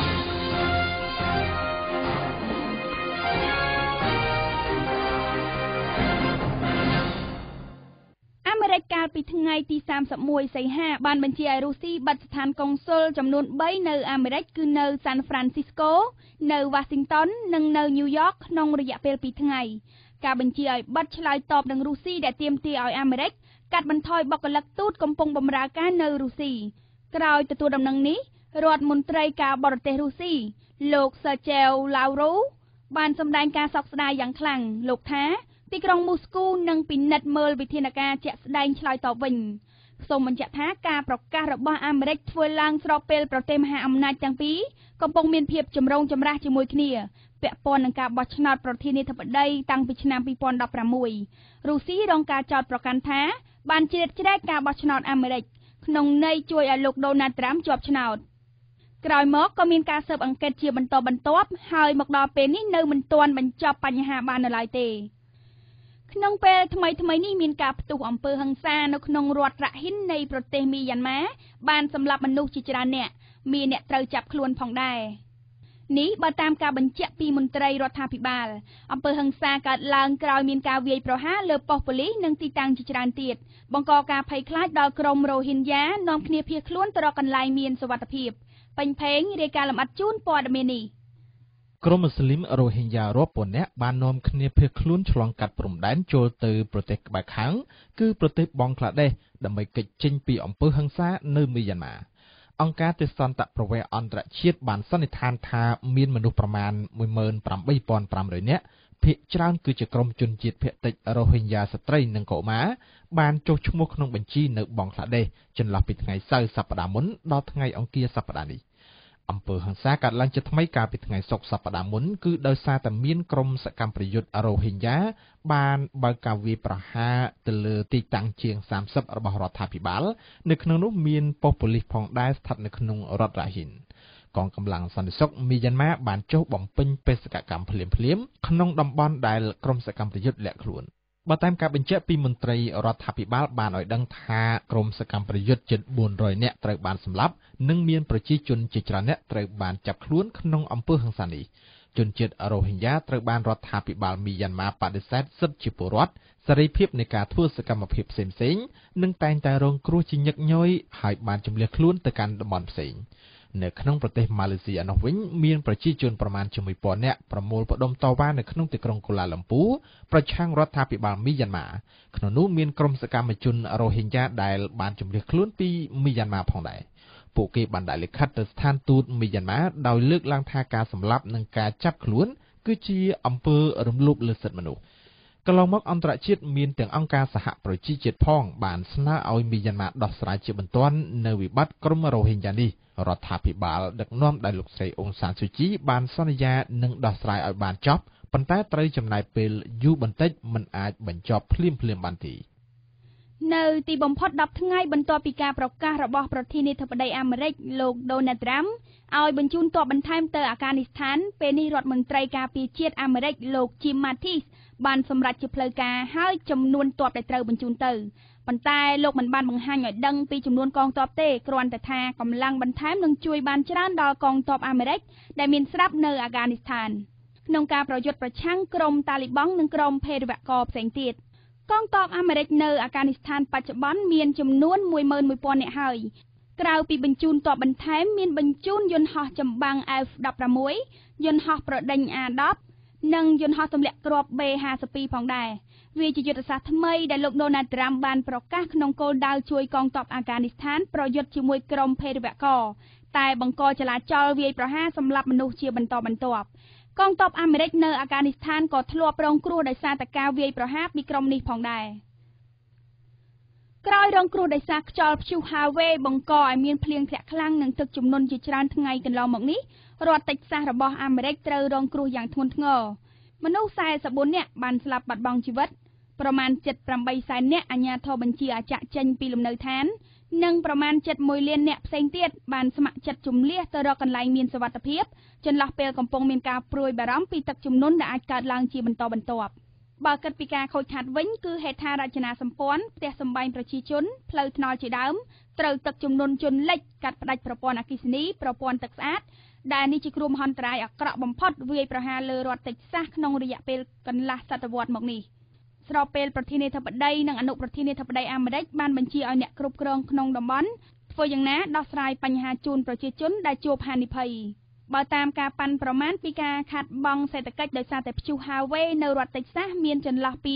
អាមេរិកកាលពីថ្ងៃទី31សីហាបានបញ្ជាឲ្យរុស្ស៊ីបិទស្ថានកុងស៊ុលចំនួន3នៅអាមេរិកគឺនៅសាន់ហ្វ្រាន់ស៊ីស្កូនៅវ៉ាស៊ីនតោននិងនៅញូវយ៉កក្នុងរយៈពេល2ថ្ងៃការបញ្ជាឲ្យបិទឆ្លើយតបនឹងរុស្ស៊ីដែលទាមទារឲ្យអាមេរិកកាត់បន្ថយបុគ្គលិកទូតកំពុងបម្រើការនៅរុស្ស៊ីក្រោយទទួលដំណឹងនេះរដ្ឋមន្ត្រីការបរទេសរុស្ស៊ីលោក Sergei Lavrov បានសម្ដែងការសោកស្ដាយយ៉ាងខ្លាំងលោកថាទីក្រុងមូស្គូនឹងពិនិត្យមើលវិធានការជាក់ស្ដែងឆ្លើយតបវិញសូមបញ្ជាក់ថាការប្រកាសរបស់អាមេរិកធ្វើឡើងស្របពេលប្រទេសមហាអំណាចទាំងពីរកំពុងមានភាពចម្រូងចម្រាសជាមួយគ្នាពាក់ព័ន្ធនឹងការបោះឆ្នោតប្រធានាធិបតីតាំងពីឆ្នាំ2016រុស្ស៊ីរងការចោទប្រកាន់ថាបានជ្រៀតជ្រែកការបោះឆ្នោតអាមេរិកក្នុងន័យជួយឲ្យលោកដូណាល់ត្រាំជាប់ឆ្នោតក្រោយមកក៏មានការស៊ើបអង្កេតជាបន្តបន្ទាប់ហើយមកដល់ពេលនេះនៅមិនទាន់បញ្ចប់បញ្ហាបាននៅឡើយទេក្នុងពេលថ្មីនេះមានការផ្ទុះអំពើហិង្សានៅក្នុងរដ្ឋរ៉ាហ៊ីននៃប្រទេសមីយ៉ាន់ម៉ាបានសម្លាប់មនុស្សជាច្រើននាក់មានអ្នកត្រូវចាប់ខ្លួនផងដែរនេះបើតាមការបញ្ជាក់ពីមន្ត្រីរដ្ឋាភិបាលអំពើហិង្សាកើតឡើងក្រោយមានការវាយប្រហារលើប៉ុស្តិ៍ប៉ូលីសនិងទីតាំងជាច្រើនទៀតបង្កការភ័យខ្លាចដល់ក្រុមរ៉ូហីនយ៉ានាំគ្នាភៀសខ្លួនទៅរកកន្លែងមានសុវត្ថិភាពពេញភេងរាយការណ៍លម្អិតជូនព័ត៌មាននេះក្រុមមូស្លីមរ៉ូហីនយ៉ារាប់ពាន់នាក់បាននាំគ្នាភៀសខ្លួនឆ្លងកាត់ព្រំដែនចូលទៅប្រទេសក្បែរខាងគឺប្រទេសបង់ក្លាដេសដើម្បីគេចចេញពីអំពើហិង្សានៅមីយ៉ាន់ម៉ាអង្គការទេសន្តប្រវេសន៍អន្តរជាតិបានសន្និដ្ឋានថាមានមនុស្សប្រមាណ 18500 នាក់ភាគច្រើនគឺជាក្រុមជនជាតិភាគតិចរ៉ូហីនយ៉ាស្ត្រីនិងកុមារបានចុះឈ្មោះក្នុងបញ្ជីនៅបង់ក្លាដេសចន្លោះពីថ្ងៃសៅរ៍សប្តាហ៍មុនដល់ថ្ងៃអង្គារសប្តាហ៍នេះអំពើហិង្សាកើតឡើងជាថ្មីកាលពីថ្ងៃសុក្រសប្តាហ៍មុនគឺដោយសារតែមានក្រុមសកម្មប្រយុទ្ធរ៉ូហីនយ៉ាបានបើកការវាយប្រហារទៅលើទីតាំងជាង30របស់រដ្ឋាភិបាលនៅក្នុងនោះមានប៉ុស្តិ៍ប៉ូលីសផងដែរស្ថិតនៅក្នុងរដ្ឋរ៉ាហ៊ីនកងកម្លាំងសន្តិសុខមីយ៉ាន់ម៉ាបានចុះបំពេញបេសកកម្មភ្លាមៗក្នុងតំបន់ដែលក្រុមសកម្មប្រយុទ្ធលាក់ខ្លួនបើតាមការបញ្ជាក់ពីមន្ត្រីរដ្ឋាភិបាលបានឲ្យដឹងថាក្រុមសកម្មប្រយុទ្ធជិត400នាក់ត្រូវបានសម្លាប់និងមានប្រជាជនជាច្រើននាក់ត្រូវបានចាប់ខ្លួនក្នុងអំពើហិង្សានេះជនជាតិរ៉ូហីនយ៉ាត្រូវបានរដ្ឋាភិបាលមីយ៉ាន់ម៉ាបដិសេធសិទ្ធិជាពលរដ្ឋសេរីភាពនៃការធ្វើសកម្មភាពផ្សេងៗនិងតែងតែរងគ្រោះជាញឹកញយហើយបានជម្លៀសខ្លួនទៅកាន់តំបន់ផ្សេងនៅក្នុងប្រទេសម៉ាឡេស៊ីឯនោះវិញមានប្រជាជនប្រមាណជា1000នាក់ប្រមូលផ្ដុំតវ៉ានៅក្នុងទីក្រុងកូឡាឡាំពូប្រឆាំងរដ្ឋាភិបាលមីយ៉ាន់ម៉ាក្នុងនោះមានក្រុមសកម្មជនរ៉ូហីនយ៉ាដែលបានជម្លៀសខ្លួនពីមីយ៉ាន់ម៉ាផងដែរពួកគេបានដាក់លិខិតទៅស្ថានទូតមីយ៉ាន់ម៉ាដោយលើកឡើងថាការសម្លាប់និងការចាប់ខ្លួនគឺជាអំពើរំលោភលើសិទ្ធិមនុស្សកកន្លងមកអន្តរជាតិមានទាំងអង្គការសហប្រជាជាតិផងបានស្នើឲ្យមីយ៉ាន់ម៉ាដោះស្រាយជាបន្ទាន់នៅវិបត្តិក្រុមរ៉ូហិញយ៉ានេះរដ្ឋាភិបាលដឹកនាំដោយលោកស្រីអ៊ុងសានស៊ូជីបានសន្យានឹងដោះស្រាយឲ្យបានចប់ប៉ុន្តែត្រូវចំណាយពេលយូរបន្តិចមិនអាចបញ្ចប់ភ្លាមៗបានទេនៅទីបំផុត10ថ្ងៃបន្ទាប់ពីការប្រកាសរបស់ប្រធានាធិបតីអាមេរិកលោក Donald Trump ឲ្យបញ្ជូនទ័ពបន្ថែមទៅអាហ្គានីស្ថានពេលនេះរដ្ឋមន្ត្រីការពារជាតិអាមេរិកលោក Jim Mattis បានសម្រេចជាផ្លូវការហើយចំនួនទ័ពដែលត្រូវបញ្ជូនទៅប៉ុន្តែលោកមិនបានបង្ហាញឲ្យដឹងពីចំនួនកងទ័ពទេគ្រាន់តែថាកម្លាំងបន្ថែមនឹងជួយបានច្រើនដល់កងទ័ពអាមេរិកដែលមានស្រាប់នៅអាហ្គានីស្ថានក្នុងការប្រយុទ្ធប្រឆាំងក្រុមតាលីបង់និងក្រុមភេរវករផ្សេងទៀតកងទ័ពអាមេរិកនៅអាហ្គានីស្ថានបច្ចុប្បន្នមានចំនួន 11,000 នាក់ហើយក្រៅពីបញ្ជូនទ័ពបន្ថែមមានបញ្ជូនយន្តហោះចម្បាំង F-16 យន្តហោះប្រដេញ A-10 និងយន្តហោះទម្លាក់គ្រាប់ B-52 ផងដែរវាជាយុទ្ធសាស្ត្រថ្មីដែលលោក Donald Trump បានប្រកាសក្នុងគោលដៅជួយកងទ័ពអាហ្គានីស្ថានប្រយុទ្ធជាមួយក្រុមភេរវករតែបង្កចលាចលវាយប្រហារសម្លាប់មនុស្សជាបន្តបន្ទាប់កងទ័ពអាមេរិកនៅអាហ្គានីស្ថានក៏ធ្លាប់រងគ្រោះដោយសារតែការវាយប្រហារពីក្រុមនេះផងដែរក្រោយរងគ្រោះដោយសារខ្យល់ព្យុះ Harvey បង្កឲ្យមានភ្លៀងធ្លាក់ខ្លាំងនិងទឹកជំនន់ជាច្រើនថ្ងៃកន្លងមកនេះរដ្ឋតិចសាសរបស់អាមេរិកត្រូវរងគ្រោះយ៉ាងធ្ងន់ធ្ងរមនុស្ស44នាក់បានស្លាប់បាត់បង់ជីវិតប្រមាណ 78 សែននាក់អាជ្ញាធរបញ្ជាឲ្យចាក់ចេញពីលំនៅឋាននិងប្រមាណ 71 លាននាក់ផ្សេងទៀតបានស្ម័គ្រចិត្តជម្លៀសទៅរកកន្លែងមានសុវត្ថិភាពចន្លោះពេលកំពុងមានការព្រួយបារម្ភពីទឹកជំនន់ដែលអាចកើតឡើងជាបន្តបន្ទាប់បើគិតពីការខូចខាតវិញគឺហេដ្ឋារចនាសម្ព័ន្ធផ្ទះសម្បែងប្រជាជនផ្លូវថ្នល់ជាដើមត្រូវទឹកជំនន់ជន់លិចកាត់ផ្តាច់ប្រព័ន្ធអគ្គិសនីប្រព័ន្ធទឹកស្អាតដែលនេះជាគ្រោះមហន្តរាយអាក្រក់បំផុតវាយប្រហារលើរដ្ឋតិចសាសក្នុងរយៈពេលកន្លះសតវត្សរ៍មកនេះស្របពេលប្រធានាធិបតីនិងអនុប្រធានាធិបតីអាមេរិកបានបញ្ជាឲ្យអ្នកគ្រប់គ្រងក្នុងតំបន់ធ្វើយ៉ាងណាដោះស្រាយបញ្ហាជូនប្រជាជនដែលជួបហានិភ័យបើតាមការប៉ាន់ប្រមាណពីការខាតបង់សេដ្ឋកិច្ចដោយសារតែព្យុះ Harvey នៅរដ្ឋតិចសាសមានចន្លោះពី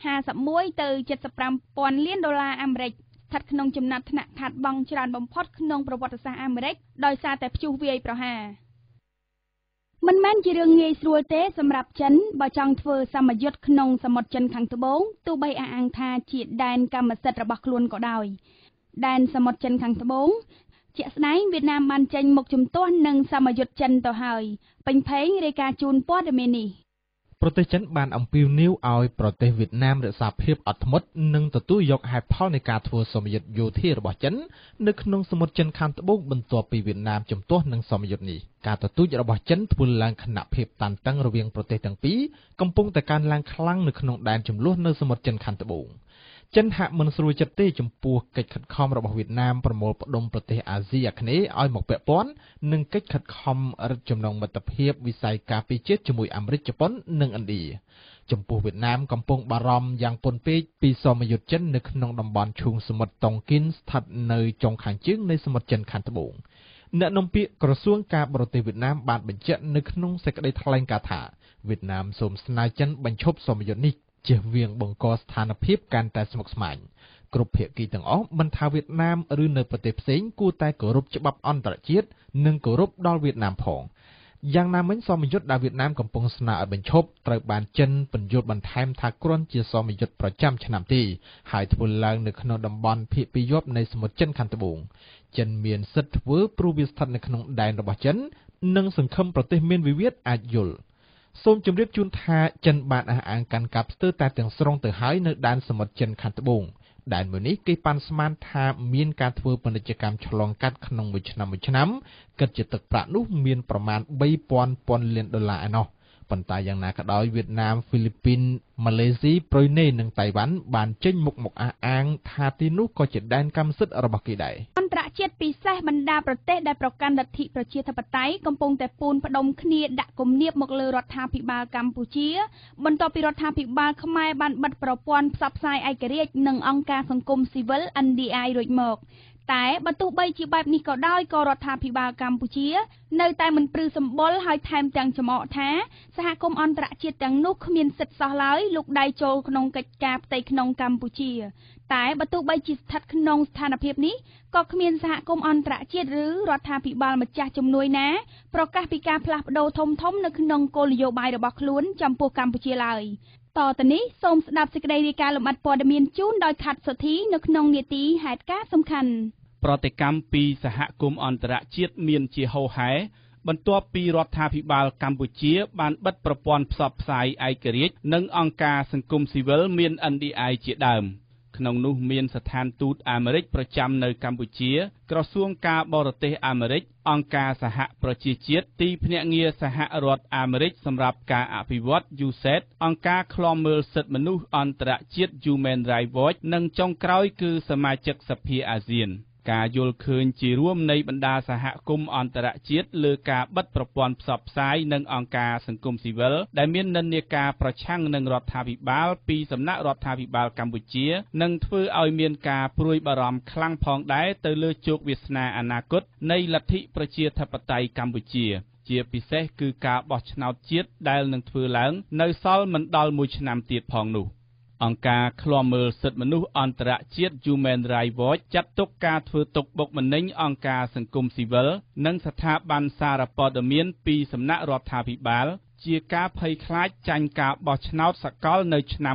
51ទៅ 75,000 លានដុល្លារអាមេរិកស្ថិតក្នុងចំណាត់ថ្នាក់ខាតបង់ច្រើនបំផុតក្នុងប្រវត្តិសាស្ត្រអាមេរិកដោយសារតែព្យុះវាយប្រហារមិនមែនជារឿងងាយស្រួលទេសម្រាប់ចិនបើចង់ធ្វើសមយុទ្ធក្នុងសមុទ្រចិនខាងត្បូងទោះបីអះអាងថាជាដែនកម្មសិទ្ធិរបស់ខ្លួនក៏ដោយដែនសមុទ្រចិនខាងត្បូងជាក់ស្ដែងវៀតណាមបានចេញមុខជំទាស់នឹងសមយុទ្ធចិនទៅហើយពេញភេងរាយការណ៍ជូនព័ត៌មាននេះប្រទេសចិនបានអំពាវនាវឲ្យប្រទេសវៀតណាមរក្សាភាពអត់ធ្មត់និងទទួលយកហេតុផលនៃការធ្វើសមយុទ្ធយោធារបស់ចិននៅក្នុងសមុទ្រចិនខាងត្បូងបន្ទាប់ពីវៀតណាមជំទាស់នឹងសមយុទ្ធនេះការទទូចរបស់ចិនធ្វើឡើងខណៈភាពតានតឹងរវាងប្រទេសទាំងពីរកំពុងតែកើនឡើងខ្លាំងនៅក្នុងដែនជម្លោះនៅសមុទ្រចិនខាងត្បូងចិនហាក់មិនស្រួលចិត្តទេចំពោះកិច្ចខិតខំរបស់វៀតណាមប្រមូលផ្ដុំប្រទេសអាស៊ីអាគ្នេយ៍ឲ្យមកពាក់ព័ន្ធនិងកិច្ចខិតខំរឹតចំណងមិត្តភាពវិស័យការពារជាតិជាមួយអាមេរិកជប៉ុននិងឥណ្ឌាចំពោះវៀតណាមកំពុងបារម្ភយ៉ាងពន់ពេកពីសមយុទ្ធចិននៅក្នុងតំបន់ឈូងសមុទ្រតុងគីនស្ថិតនៅចុងខាងជើងនៃសមុទ្រចិនខាងត្បូងអ្នកនាំពាក្យក្រសួងការបរទេសវៀតណាមបានបញ្ជាក់នៅក្នុងសេចក្តីថ្លែងការណ៍ថាវៀតណាមសូមស្នើចិនបញ្ឈប់សមយុទ្ធនេះជៀសវាងបង្កស្ថានភាពកាន់តែស្មុគស្មាញគ្រប់ភាគីទាំងអស់មិនថាវៀតណាមឬនៅប្រទេសផ្សេងគួរតែគោរពច្បាប់អន្តរជាតិនិងគោរពដល់វៀតណាមផងយ៉ាងណាមិញសមយុទ្ធដែលវៀតណាមកំពុងស្នើឲ្យបញ្ឈប់ត្រូវបានចិនពន្យល់បន្ថែមថាគ្រាន់ជាសមយុទ្ធប្រចាំឆ្នាំទេហើយធ្វើឡើងនៅក្នុងតំបន់ភាគពាយព្យនៃសមុទ្រចិនខាងត្បូងចិនមានសិទ្ធិធ្វើព្រោះវាស្ថិតនៅក្នុងដែនរបស់ចិននិងសង្ឃឹមប្រទេសមានវិវាទអាចយល់សូមជម្រាបជូនថាចិនបានអះអាងកាន់កាប់ស្ទើរតែទាំងស្រុងទៅហើយនៅដែនសមុទ្រចិនខាងត្បូងដែនមួយនេះគេប៉ាន់ស្មានថាមានការធ្វើពាណិជ្ជកម្មឆ្លងកាត់ក្នុងមួយឆ្នាំគិតជាទឹកប្រាក់នោះមានប្រមាណ 3,000 លានដុល្លារឯណោះប៉ុន្តែយ៉ាងណាក៏ដោយវៀតណាមហ្វីលីពីនម៉ាឡេស៊ីប្រុយណេនិងតៃវ៉ាន់បានចេញមុខមកអះអាងថាទីនោះក៏ជាដែនកម្មសិទ្ធិរបស់គេដែរអន្តរជាតិពិសេសបណ្ដាប្រទេសដែលប្រកាន់លទ្ធិប្រជាធិបតេយ្យកំពុងតែពូនផ្ដុំគ្នាដាក់គំនាបមកលើរដ្ឋាភិបាលកម្ពុជាបន្ទាប់ពីរដ្ឋាភិបាលខ្មែរបានបិទប្រព័ន្ធផ្សព្វផ្សាយឯករាជ្យនិងអង្គការសង្គមស៊ីវិល NDI រួចមកតែបើទោះបីជាបែបនេះក៏ដោយក៏រដ្ឋាភិបាលកម្ពុជានៅតែមិនព្រឺសម្បុរហើយថែមទាំងចំអកថាសហគមន៍អន្តរជាតិទាំងនោះគ្មានសិទ្ធិសោះឡើយលោកដៃចូលក្នុងកិច្ចការផ្ទៃក្នុងកម្ពុជាតែបើទោះបីជាស្ថិតក្នុងស្ថានភាពនេះក៏គ្មានសហគមន៍អន្តរជាតិឬរដ្ឋាភិបាលម្ចាស់ជំនួយណាប្រកាសពីការផ្លាស់ប្ដូរធំៗនៅក្នុងគោលនយោបាយរបស់ខ្លួនចំពោះកម្ពុជាឡើយតទៅនេះសូមស្ដាប់សេចក្តីរាយការណ៍លម្អិតព័ត៌មានជូនដោយខាត់សុធីនៅក្នុងនេតិហេតុការណ៍សំខាន់ប្រតិកម្មពីសហគមន៍អន្តរជាតិមានជាហូរហែបន្ទាប់ពីរដ្ឋាភិបាលកម្ពុជាបានបិទប្រព័ន្ធផ្សព្វផ្សាយឯករាជ្យនិងអង្គការសង្គមស៊ីវិលមាន NDI ជាដើមក្នុងនោះមានស្ថានទូតអាមេរិកប្រចាំនៅកម្ពុជាក្រសួងការបរទេសអាមេរិកអង្គការសហប្រជាជាតិទីភ្នាក់ងារសហរដ្ឋអាមេរិកសម្រាប់ការអភិវឌ្ឍ USAID អង្គការឃ្លាំមើលសិទ្ធិមនុស្សអន្តរជាតិ Human Rights Watch និងចុងក្រោយគឺសមាជិកសភាអាស៊ានការយល់ឃើញជារួមនៃបណ្ដាសហគមន៍អន្តរជាតិលើការបិទប្រព័ន្ធផ្សព្វផ្សាយនិងអង្គការសង្គមស៊ីវិលដែលមាននិន្នាការប្រឆាំងនឹងរដ្ឋាភិបាលពីសំណាក់រដ្ឋាភិបាលកម្ពុជានឹងធ្វើឲ្យមានការព្រួយបារម្ភខ្លាំងផងដែរទៅលើជោគវាសនាអនាគតនៃលទ្ធិប្រជាធិបតេយ្យកម្ពុជាជាពិសេសគឺការបោះឆ្នោតជាតិដែលនឹងធ្វើឡើងនៅសល់មិនដល់1ឆ្នាំទៀតផងនោះអង្គការឃ្លាំមើលសិទ្ធិមនុស្សអន្តរជាតិ Human Rights Watch ចាត់ទុកការធ្វើទុកបុកម្នេញអង្គការសង្គមស៊ីវិលនិងស្ថាប័នសារព័ត៌មានពីសំណាក់រដ្ឋាភិបាលជាការភ័យខ្លាចចាញ់ការបោះឆ្នោតសកលនៅឆ្នាំ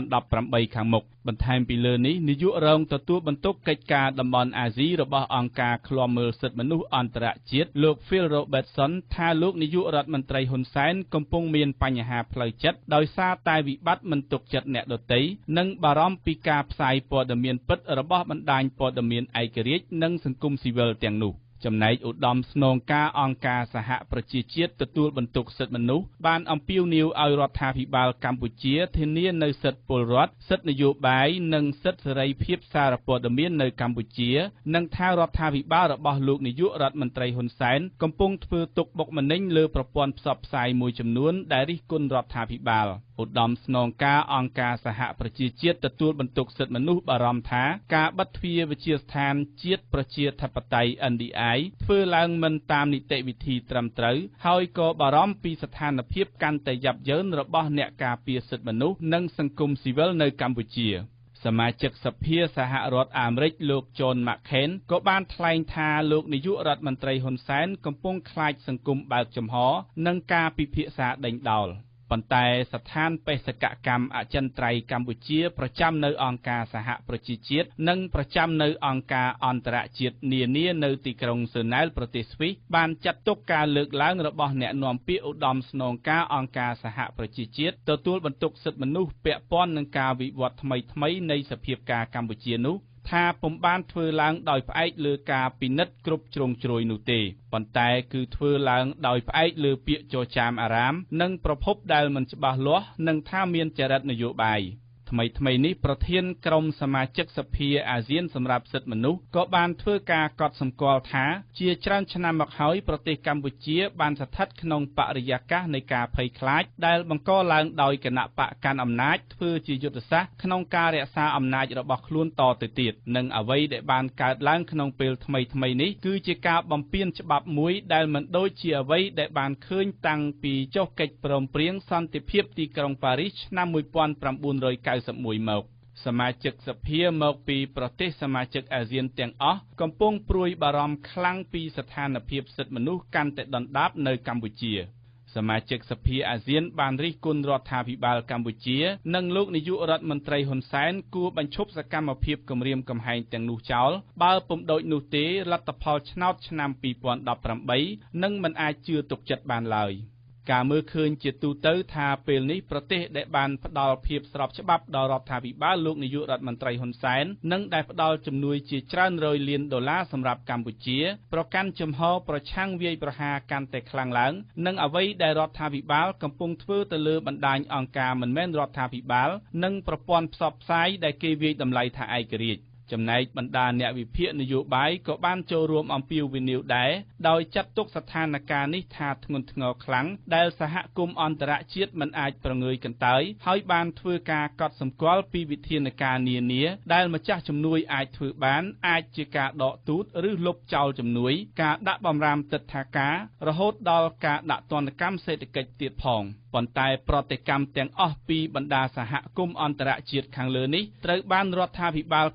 2018ខាងមុខបន្ថែមពីលើនេះនាយករងទទួលបន្ទុកកិច្ចការតំបន់អាស៊ីរបស់អង្គការឃ្លាំមើលសិទ្ធិមនុស្សអន្តរជាតិលោក Phil Robertson ថាលោកនាយករដ្ឋមន្ត្រីហ៊ុនសែនកំពុងមានបញ្ហាផ្លូវចិត្តដោយសារតែវិបត្តិមិនទុកចិត្តអ្នកដទៃនិងបារម្ភពីការផ្សាយព័ត៌មានពិតរបស់បណ្ដាញព័ត៌មានឯករាជ្យនិងសង្គមស៊ីវិលទាំងនោះចំណែកឧត្តមស្នងការអង្គការសហប្រជាជាតិទទួលបន្ទុកសិទ្ធិមនុស្សបានអំពាវនាវឲ្យរដ្ឋាភិបាលកម្ពុជាធានានូវសិទ្ធិពលរដ្ឋសិទ្ធិនយោបាយនិងសិទ្ធិសេរីភាពសារព័ត៌មាននៅកម្ពុជានិងថារដ្ឋាភិបាលរបស់លោកនាយករដ្ឋមន្ត្រីហ៊ុនសែនកំពុងធ្វើទុកបុកម្នេញលើប្រព័ន្ធផ្សព្វផ្សាយមួយចំនួនដែលរិះគន់រដ្ឋាភិបាលឧត្តមស្នងការអង្គការសហប្រជាជាតិទទួលបន្ទុកសិទ្ធិមនុស្សបារម្ភថាការបិទទ្វារវិទ្យាស្ថានជាតិប្រជាធិបតេយ្យ NDI ធ្វើឡើងមិនតាមនីតិវិធីត្រឹមត្រូវហើយក៏បារម្ភពីស្ថានភាពកាន់តែយ៉ាប់យ៉ឺនរបស់អ្នកការពារសិទ្ធិមនុស្សនិងសង្គមស៊ីវិលនៅកម្ពុជាសមាជិកសភាសហរដ្ឋអាមេរិកលោក John McCain ក៏បានថ្លែងថាលោកនាយករដ្ឋមន្ត្រីហ៊ុនសែនកំពុងខ្លាចសង្គមបើកចំហនិងការពិភាក្សាដេញដោលប៉ុន្តែស្ថានបេសកកម្មអចិន្ត្រៃយ៍កម្ពុជាប្រចាំនៅអង្គការសហប្រជាជាតិនិងប្រចាំនៅអង្គការអន្តរជាតិនានានៅទីក្រុងសឺណែលប្រទេសស្វីសបានចាត់ទុកការលើកឡើងរបស់អ្នកនាំពាក្យឧត្តមស្នងការអង្គការសហប្រជាជាតិទទួលបន្ទុកសិទ្ធិមនុស្សពាក់ព័ន្ធនឹងការវិវត្តថ្មីៗនៃសភាពការកម្ពុជានោះថាពុំបានធ្វើឡើងដោយផ្អែកលើការពិនិត្យគ្រប់ជ្រុងជ្រោយនោះទេប៉ុន្តែគឺធ្វើឡើងដោយផ្អែកលើពាក្យចចាមអារាមនិងប្រភពដែលមិនច្បាស់លាស់និងថាមានចរិតនយោបាយថ្មីនេះប្រធានក្រុមសមាជិកសភាអាស៊ានសម្រាប់សិទ្ធិមនុស្សក៏បានធ្វើការកត់សម្គាល់ថាជាច្រើនឆ្នាំមកហើយប្រទេសកម្ពុជាបានស្ថិតក្នុងបរិយាកាសនៃការភ័យខ្លាចដែលបង្កឡើងដោយគណៈបកកាន់អំណាចធ្វើជាយុទ្ធសាស្ត្រក្នុងការរក្សាអំណាចរបស់ខ្លួនតទៅទៀតនិងអ្វីដែលបានកើតឡើងក្នុងពេលថ្មីនេះគឺជាការបំពានច្បាប់មួយដែលមិនដូចជាអ្វីដែលបានឃើញតាំងពីចុះកិច្ចព្រមព្រៀងសន្តិភាពទីក្រុងប៉ារីសឆ្នាំ1991មកសមាជិកសភាមកពីប្រទេសសមាជិកអាស៊ានទាំងអស់កំពុងព្រួយបារម្ភខ្លាំងពីស្ថានភាពសិទ្ធិមនុស្សកាន់តែដុនដាបនៅកម្ពុជាសមាជិកសភាអាស៊ានបានរិះគន់រដ្ឋាភិបាលកម្ពុជានិងលោកនាយករដ្ឋមន្ត្រីហ៊ុនសែនគួរបញ្ឈប់សកម្មភាពគំរាមកំហែងទាំងនោះចោលបើពុំដូច្នោះទេលទ្ធផលឆ្នោតឆ្នាំ2018នឹងមិនអាចជឿទុកចិត្តបានឡើយការមើលឃើញជាទូទៅថាពេលនេះប្រទេសដែលបានផ្ដល់ភាពស្របច្បាប់ដល់រដ្ឋាភិបាលលោកនាយករដ្ឋមន្ត្រីហ៊ុនសែននិងដែលផ្ដល់ជំនួយជាច្រើនរយលានដុល្លារសម្រាប់កម្ពុជាប្រកាន់ជំហរប្រឆាំងវាយប្រហារកាន់តែខ្លាំងឡើងនិងអ្វីដែលរដ្ឋាភិបាលកំពុងធ្វើទៅលើបណ្ដាញអង្គការមិនមែនរដ្ឋាភិបាលនិងប្រព័ន្ធផ្សព្វផ្សាយដែលគេវាយតម្លៃថាឯករាជ្យចំណែកបណ្ដាអ្នកវិភាគនយោបាយក៏បានចូលរួមអំពាវនាវដែរដោយចាត់ទុកស្ថានភាពនេះថាធ្ងន់ធ្ងរខ្លាំងដែលសហគមន៍អន្តរជាតិមិនអាចប្រងើយកន្តើយហើយបានធ្វើការកត់សម្គាល់ពីវិធានការនានាដែលម្ចាស់ជំនួយអាចធ្វើបានអាចជាការដកទូតឬលុបចោលជំនួយការដាក់បម្រាមទិដ្ឋាការរហូតដល់ការដាក់ទណ្ឌកម្មសេដ្ឋកិច្ចទៀតផងប៉ុន្តែប្រតិកម្មទាំងអស់ពីបណ្ដាសហគមន៍អន្តរជាតិខាងលើនេះត្រូវបានរដ្ឋាភិបាលកម្ពុជា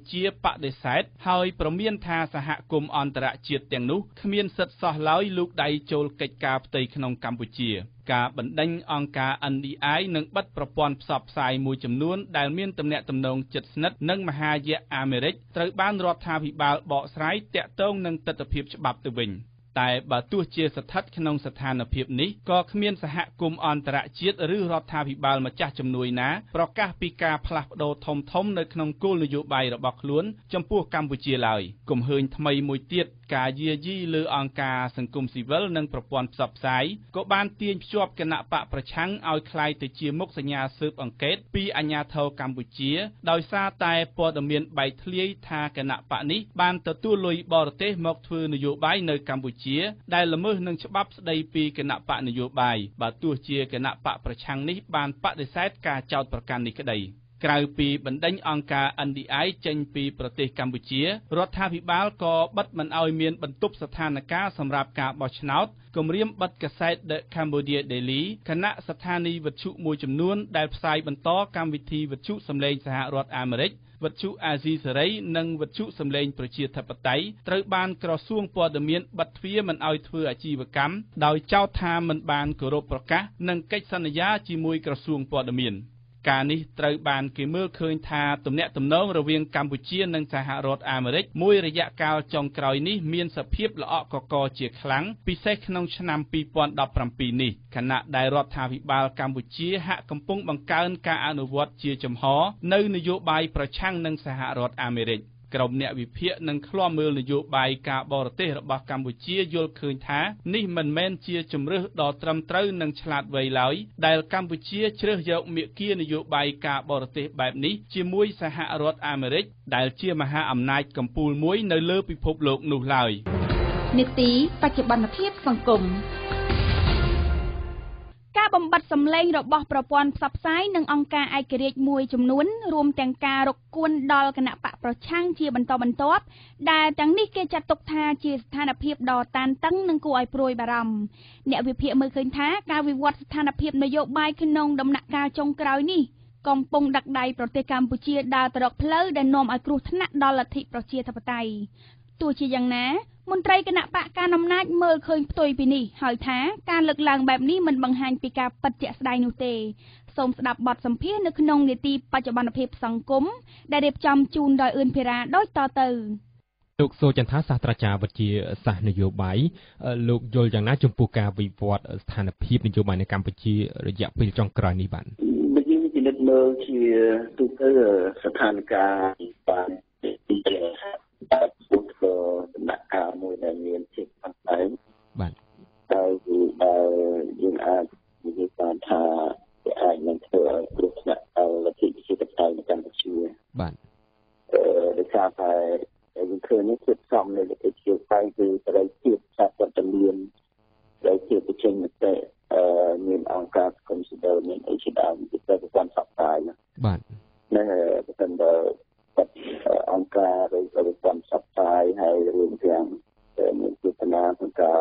ជាបដិសេធហើយប្រមានថាសហគមន៍អន្តរជាតិទាំងនោះគ្មានសិទ្ធិសោះឡើយលូកដៃចូលកិច្ចការផ្ទៃក្នុងកម្ពុជាការបណ្ដេញអង្គការ NDI និងបិទប្រព័ន្ធផ្សព្វផ្សាយមួយចំនួនដែលមានទំនាក់ទំនងជិតស្និទ្ធនឹងមហាយៈអាមេរិកត្រូវបានរដ្ឋាភិបាលបកស្រាយទាក់ទងនឹងទស្សនវិជ្ជាច្បាប់ទៅវិញតែបើទោះជាស្ថិតក្នុងស្ថានភាពនេះក៏គ្មានសហគមន៍អន្តរជាតិឬរដ្ឋាភិបាលម្ចាស់ជំនួយណាប្រកាសពីការផ្លាស់ប្ដូរធំៗនៅក្នុងគោលនយោបាយរបស់ខ្លួនចំពោះកម្ពុជាឡើយគំហើញថ្មីមួយទៀតការយាយីលើអង្គការសង្គមស៊ីវិលនិងប្រព័ន្ធផ្សព្វផ្សាយក៏បានទាញភ្ជាប់គណៈបកប្រឆាំងឲ្យคล้ายទៅជាមុខសញ្ញាស៊ើបអង្កេតពីអាជ្ញាធរកម្ពុជាដោយសារតែព័ត៌មានបែកធ្លាយថាគណៈបកនេះបានទទួលលុយបរទេសមកធ្វើនយោបាយនៅកម្ពុជាដែលល្មើសនឹងច្បាប់ស្តីពីគណៈបកនយោបាយបើទោះជាគណៈបកប្រឆាំងនេះបានបដិសេធការចោទប្រកាន់នេះក្តីក្រៅពីបណ្ដេញអង្គការ NDI ចេញពីប្រទេសកម្ពុជារដ្ឋាភិបាលក៏បិទមិនឲ្យមានបន្ទប់ស្ថានភាពសម្រាប់ការបោះឆ្នោតគម្រាមបិទកាសែត The Cambodia Daily គណៈស្ថានីយវិទ្យុមួយចំនួនដែលផ្សាយបន្តកម្មវិធីវិទ្យុសម្លេងសហរដ្ឋអាមេរិកវិទ្យុអាស៊ីសេរីនិងវិទ្យុសម្លេងប្រជាធិបតេយ្យត្រូវបានក្រសួងព័ត៌មានបិទទ្វារមិនឲ្យធ្វើអាជីវកម្មដោយចោទថាមិនបានគោរពប្រកាសនិងកិច្ចសន្យាជាមួយក្រសួងព័ត៌មានការនេះត្រូវបានគេមើលឃើញថាទំនាក់ទំនងរវាងកម្ពុជានិងសហរដ្ឋអាមេរិកមួយរយៈកាលចុងក្រោយនេះមានសភាពល្អក់កករជាខ្លាំងពិសេសក្នុងឆ្នាំ2017នេះខណៈដែលរដ្ឋាភិបាលកម្ពុជាហាក់កំពុងបង្កើនការអនុវត្តជាចំហនៅនយោបាយប្រឆាំងនឹងសហរដ្ឋអាមេរិកក្រុមអ្នកវិភាគនិងឃ្លាំមើលនយោបាយការបរទេសរបស់កម្ពុជាយល់ឃើញថានេះមិនមែនជាជម្រើសដ៏ត្រឹមត្រូវនិងឆ្លាតវៃឡើយដែលកម្ពុជាជ្រើសយកមាគ៌ានយោបាយការបរទេសបែបនេះជាមួយសហរដ្ឋអាមេរិកដែលជាមហាអំណាចកំពូលមួយនៅលើពិភពលោកនោះឡើយនីតិបច្ចុប្បន្នភាពសង្គមការបំបត្តិសម្លេងរបស់ប្រព័ន្ធផ្សព្វផ្សាយនិងអង្គការឯករាជ្យមួយចំនួនរួមទាំងការរកគួនដល់គណៈបកប្រឆាំងជាបន្តបន្ទាប់ដែលទាំងនេះគេចាត់ទុកថាជាស្ថានភាពដ៏តានតឹងនិងគួរឲ្យព្រួយបារម្ភអ្នកវិភាគមើលឃើញថាការវិវត្តស្ថានភាពនយោបាយក្នុងដំណាក់កាលចុងក្រោយនេះកំពុងដាក់ដៃប្រទេសកម្ពុជាដើរទៅរកផ្លូវដែលនាំឲ្យគ្រោះថ្នាក់ដល់លទ្ធិប្រជាធិបតេយ្យទោះជាយ៉ាងណាមន្ត្រីគណៈបកកណ្ដាលអំណាចមើលឃើញផ្ទុយពីនេះហើយថាការលើកឡើងបែបនេះមិនបង្ហាញពីការពិតជាក់ស្ដែងនោះទេសូមស្ដាប់បទសម្ភាសន៍នៅក្នុងនីតិបច្ចុប្បន្នភាពសង្គមដែលរៀបចំជូនដោយអឿនភិរាដូចតទៅលោកសូចន្ទថាសាស្ត្រាចារ្យវិទ្យាសាស្ត្រនយោបាយលោកយល់យ៉ាងណាចំពោះការវិវត្តស្ថានភាពនយោបាយនៅកម្ពុជារយៈពេលចុងក្រោយនេះបាទបើយើងពិនិត្យមើលជាទូទៅស្ថានភាពបានពីតែពុទ្ធដំណាក់កាលមួយដែលមានភាពផ្សេងបាទហើយយើងអាចនិយាយបានថាវាអាចនឹងធ្វើឲ្យគ្រោះថ្នាក់ដល់លទ្ធិប្រជាធិបតេយ្យនៅកម្ពុជាបាទដោយសារតែយើងឃើញនេះគឺសំនៃលទ្ធិប្រជាធិបតេយ្យគឺសេរីភាពសាធារណមានសេរីភាពប្រជែងមតិមានអង្គការសង្គមស៊ីវិលមានអីជាដើមពីប្រព័ន្ធផ្សព្វផ្សាយបាទនៅប្រសិនបើអង្គការឬប្រព័ន្ធផ្សព្វផ្សាយហើយរួមទាំងមានទស្សនាក្នុងការ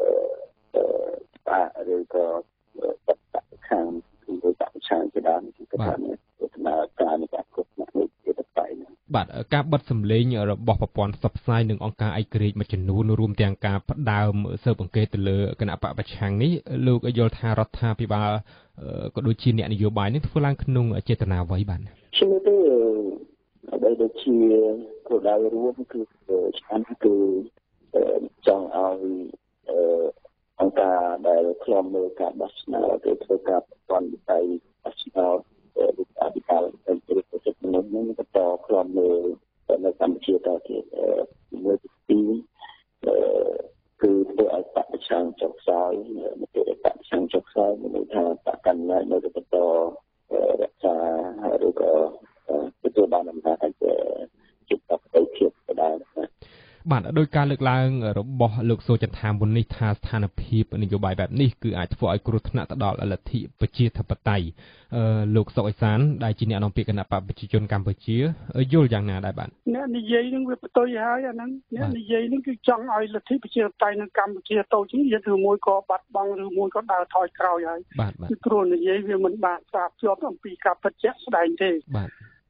ឬក៏បដិខាងគឺបដិឆានជាដើមគឺថាទស្សនាការនៃការគ្រប់គ្រងនេះជាទៅបាទការបិទសម្លេងរបស់ប្រព័ន្ធផ្សព្វផ្សាយនិងអង្គការឯករាជ្យមួយចំនួនរួមទាំងការផ្ដើមស៊ើបអង្កេតទៅលើគណៈបកប្រឆាំងនេះលោកយល់ថារដ្ឋាភិបាលក៏ដូចជាអ្នកនយោបាយនេះធ្វើឡើងក្នុងចេតនាអ្វីបាទខ្ញុំទៅដែលដូចជាគោលដៅរួមគឺឆ្នាំគឺចង់ឲ្យអង្គការដែលខ្លំមើលការបោះឆ្នោតទៅធ្វើការប្រព័ន្ធវិស័យបោះឆ្នោតអធិការទៅប្រសិទ្ធមនុស្សនឹងបន្តខ្លំមើលនៅកម្ពុជាតទៀតមួយទីគឺធ្វើឲ្យបកប្រឆាំងចុះខ្សោយមកទៅបកប្រឆាំងចុះខ្សោយមានថាបកកណ្ដាលនៅបន្តរក្សាឬក៏ទទួលបានអំណាចជាបកទៅភាពដែរបាទដោយការលើកឡើងរបស់លោកសូចន្ទថាមុននេះថាស្ថានភាពនយោបាយបែបនេះគឺអាចធ្វើឲ្យគ្រោះថ្នាក់ទៅដល់លទ្ធិប្រជាធិបតេយ្យលោកសុកអេសានដែលជាអ្នកនាំពាក្យគណៈបកប្រជាជនកម្ពុជាយល់យ៉ាងណាដែរបាទអ្នកនិយាយនឹងវាផ្ទុយហើយអាហ្នឹងអ្នកនិយាយនឹងគឺចង់ឲ្យលទ្ធិប្រជាធិបតេយ្យនៅកម្ពុជាតូចជាងឬមួយក៏បាត់បង់ឬមួយក៏ដើរថយក្រោយហើយបាទគឺគ្រាន់និយាយវាមិនបានផ្សារភ្ជាប់អំពីការពិតជាក់ស្ដែងទេបាទ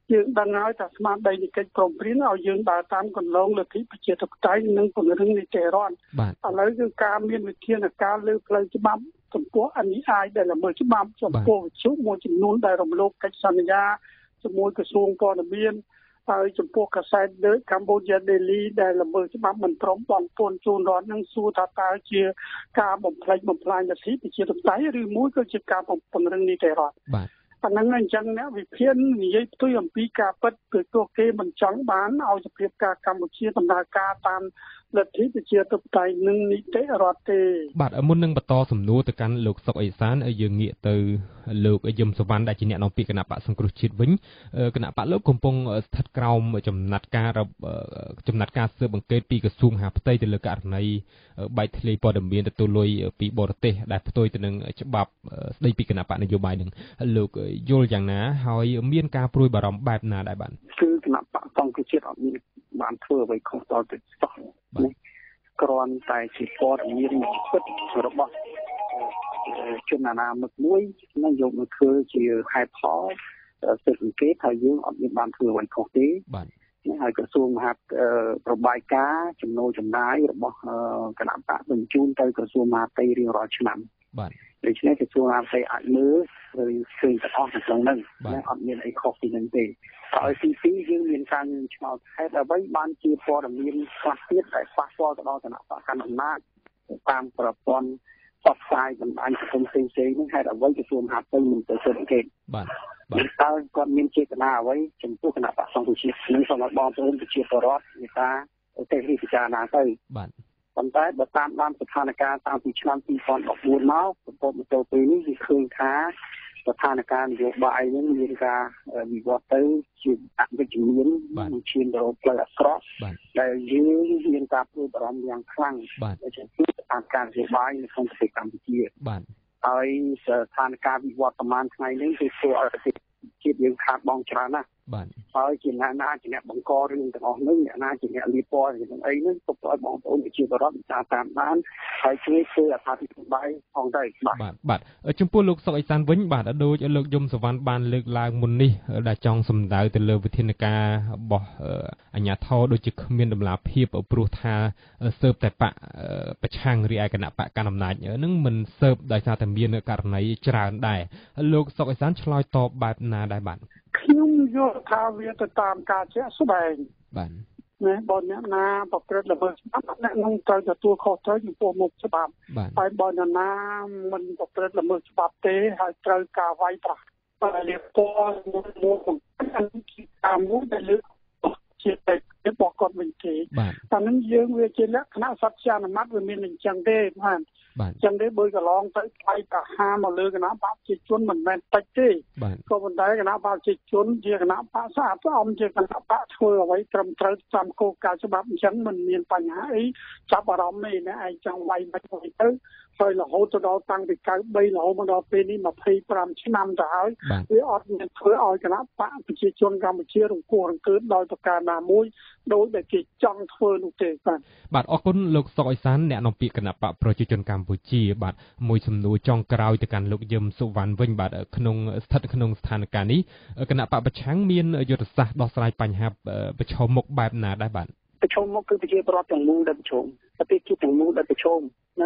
យើងដឹងហើយថាស្មារតីនៃកិច្ចព្រមព្រៀងឲ្យយើងដើរតាមគន្លងលទ្ធិប្រជាធិបតេយ្យនិងពង្រឹងនីតិរដ្ឋឥឡូវគឺការមានវិធានការលើផ្លូវច្បាប់ចំពោះអនិច្ចដែលល្មើសច្បាប់ចំពោះវិទ្យុមួយចំនួនដែលរំលោភកិច្ចសន្យាជាមួយក្រសួងព័ត៌មានហើយចំពោះកាសែតដូច Cambodia Daily ដែលល្មើសច្បាប់មិនព្រមបង់ពន្ធជូនរដ្ឋនឹងសួរថាតើជាការបំផ្លិចបំផ្លាញលទ្ធិប្រជាធិបតេយ្យឬមួយក៏ជាការពង្រឹងនីតិរដ្ឋអាហ្នឹងអញ្ចឹងអ្នកវិភាគនិយាយផ្ទុយអំពីការពិតគឺពួកគេមិនចង់បានឲ្យសភាពការកម្ពុជាដំណើរការតាមលទ្ធិប្រជាធិបតេយ្យនិងនីតិរដ្ឋទេបាទមុននឹងបន្តសំណួរទៅកាន់លោកសុកអេសានយើងងាកទៅលោកយឹមសវណ្ណដែលជាអ្នកនាំពាក្យគណៈបកសង្គ្រោះជាតិវិញគណៈបកលោកកំពុងស្ថិតក្រោមចំណាត់ការស៊ើបអង្កេតពីក្រសួងមហាផ្ទៃទៅលើករណីបែកធ្លាយព័ត៌មានទទួលលុយពីបរទេសដែលផ្ទុយទៅនឹងច្បាប់ស្ដីពីគណៈបកនយោបាយនឹងលោកយល់យ៉ាងណាហើយមានការព្រួយបារម្ភបែបណាដែរបាទគឺគណៈបកសង្គ្រោះជាតិអត់មានបានធ្វើអ្វីខុសដល់ទៅសោះគ្រាន់តែជាព័ត៌មានពិតរបស់ជនអនាមិកមួយនឹងយកមកធ្វើជាហេតុផលស៊ើបអង្កេតហើយយើងអត់មានបានធ្វើអ្វីខុសទេបាទហើយក្រសួងមហាប្របាយការចំណូលចំណាយរបស់គណៈបកបញ្ជូនទៅក្រសួងមហាផ្ទៃរៀងរាល់ឆ្នាំបាទដូច្នេះក្រសួងមហាផ្ទៃអាចមើលឬឃើញទាំងអស់ក្នុងហ្នឹងអត់មានអីខុសពីហ្នឹងទេហើយទី2យើងមានការឆ្លងហេតុអ្វីបានជាព័ត៌មានខ្លះទៀតដែលប៉ះពាល់ទៅដល់គណៈបកកណ្ដាលអំណាចតាមប្រព័ន្ធផ្សព្វផ្សាយបណ្ដាញសង្គមផ្សេងៗហ្នឹងហេតុអ្វីក្រសួងមហាផ្ទៃមិនទៅស៊ើបអង្កេតបាទតើគាត់មានចេតនាអ្វីចំពោះគណៈបកសង្គ្រោះជាតិនឹងសូមឲ្យបងប្អូនប្រជាពលរដ្ឋមេត្តាទេពិចារណាទៅបាទប៉ុន្តែបើតាមស្ថានភាពតាំងពីឆ្នាំ2014មកបន្ទាប់មកចូលពេលនេះគឺឃើញថាស្ថានភាពនយោបាយនឹងមានការវិវត្តទៅជាអវិជ្ជមានឈានទៅផ្លូវអាក្រក់ដែលយើងមានការព្រួយបារម្ភយ៉ាងខ្លាំងចំពោះស្ថានភាពនយោបាយនៅក្នុងប្រទេសកម្ពុជាបាទហើយស្ថានភាពវិវត្តប្រហែលថ្ងៃនេះគឺធ្វើឲ្យប្រទេសជាតិយើងខាតបង់ច្រើនណាស់បាទហើយជាណាជាអ្នកបង្ករឿងទាំងអស់នេះអ្នកណាជាអ្នកលៀបពណ៌ទាំងអីនេះទុកឲ្យបងប្អូនប្រជាពលរដ្ឋតាមបានហើយជួយធ្វើអត្ថប្រយោជន៍បាយផងទៅបាទចំពោះលោកសុកអេសានវិញបាទដូចលោកយមសវណ្ណបានលើកឡើងមុននេះដែលចង់សម្ដៅទៅលើវិធានការរបស់អាជ្ញាធរដូចជាគ្មានដំណាភាពព្រោះថាស៊ើបតែបកប្រឆាំងរីឯគណៈបកកណ្ដាលអំណាចនឹងមិនស៊ើបដោយសារតែមានករណីច្រើនដែរលោកសុកអេសានឆ្លើយតបបែបណាដែរបាទខ្ញុំយល់ថាវាទៅតាមការជាក់ស្ដែងបាទណាបើអ្នកណាប្រព្រឹត្តល្មើសច្បាប់អ្នកនឹងត្រូវទទួលខុសត្រូវចំពោះមុខច្បាប់ហើយបើអ្នកណាមិនប្រព្រឹត្តល្មើសច្បាប់ទេហើយត្រូវការវាយប្រហារបើលៀបពណ៌មួយអានេះជាការមួយដែលលើកជាតែរបស់គាត់វិញទេតែនឹងយើងវាជាលក្ខណៈសត្វជាអនុម័តវាមានអញ្ចឹងទេបាទចឹងទេបើកន្លងទៅផ្លៃប្រហារមកលើគណៈបកប្រជាជនមិនមែនតិចទេក៏ប៉ុន្តែគណៈបកប្រជាជនជាគណៈបកស្អាតស្អំជាគណៈបកធ្វើអ្វីត្រឹមត្រូវតាមគោលការណ៍ច្បាប់អញ្ចឹងមិនមានបញ្ហាអីចាប់អារម្មណ៍ទេណាឯងចង់វាយមិនទៅហើយរហូតទៅដល់តាំងពី93រហូតមកដល់ពេលនេះ25ឆ្នាំទៅហើយវាអត់មានធ្វើឲ្យគណៈបកប្រជាជនកម្ពុជារង្គោះរង្គើដោយប្រការណាមួយដោយដែលគេចង់ធ្វើនោះទេបាទអរគុណលោកសុកអេសានអ្នកនាំពាក្យគណៈបកប្រជាជនកម្ពុជាបាទមួយសំណួរចុងក្រោយទៅកាន់លោកយឹមសុវណ្ណវិញបាទស្ថិតក្នុងស្ថានភាពនេះគណៈបកប្រឆាំងមានយុទ្ធសាស្ត្រដោះស្រាយបញ្ហាប្រឈមមុខបែបណាដែរបាទប្រឈមមុខគឺប្រជាពលរដ្ឋទាំងមូលដែលប្រឈមប្រទេសជាតិទាំងមូលដែលប្រឈម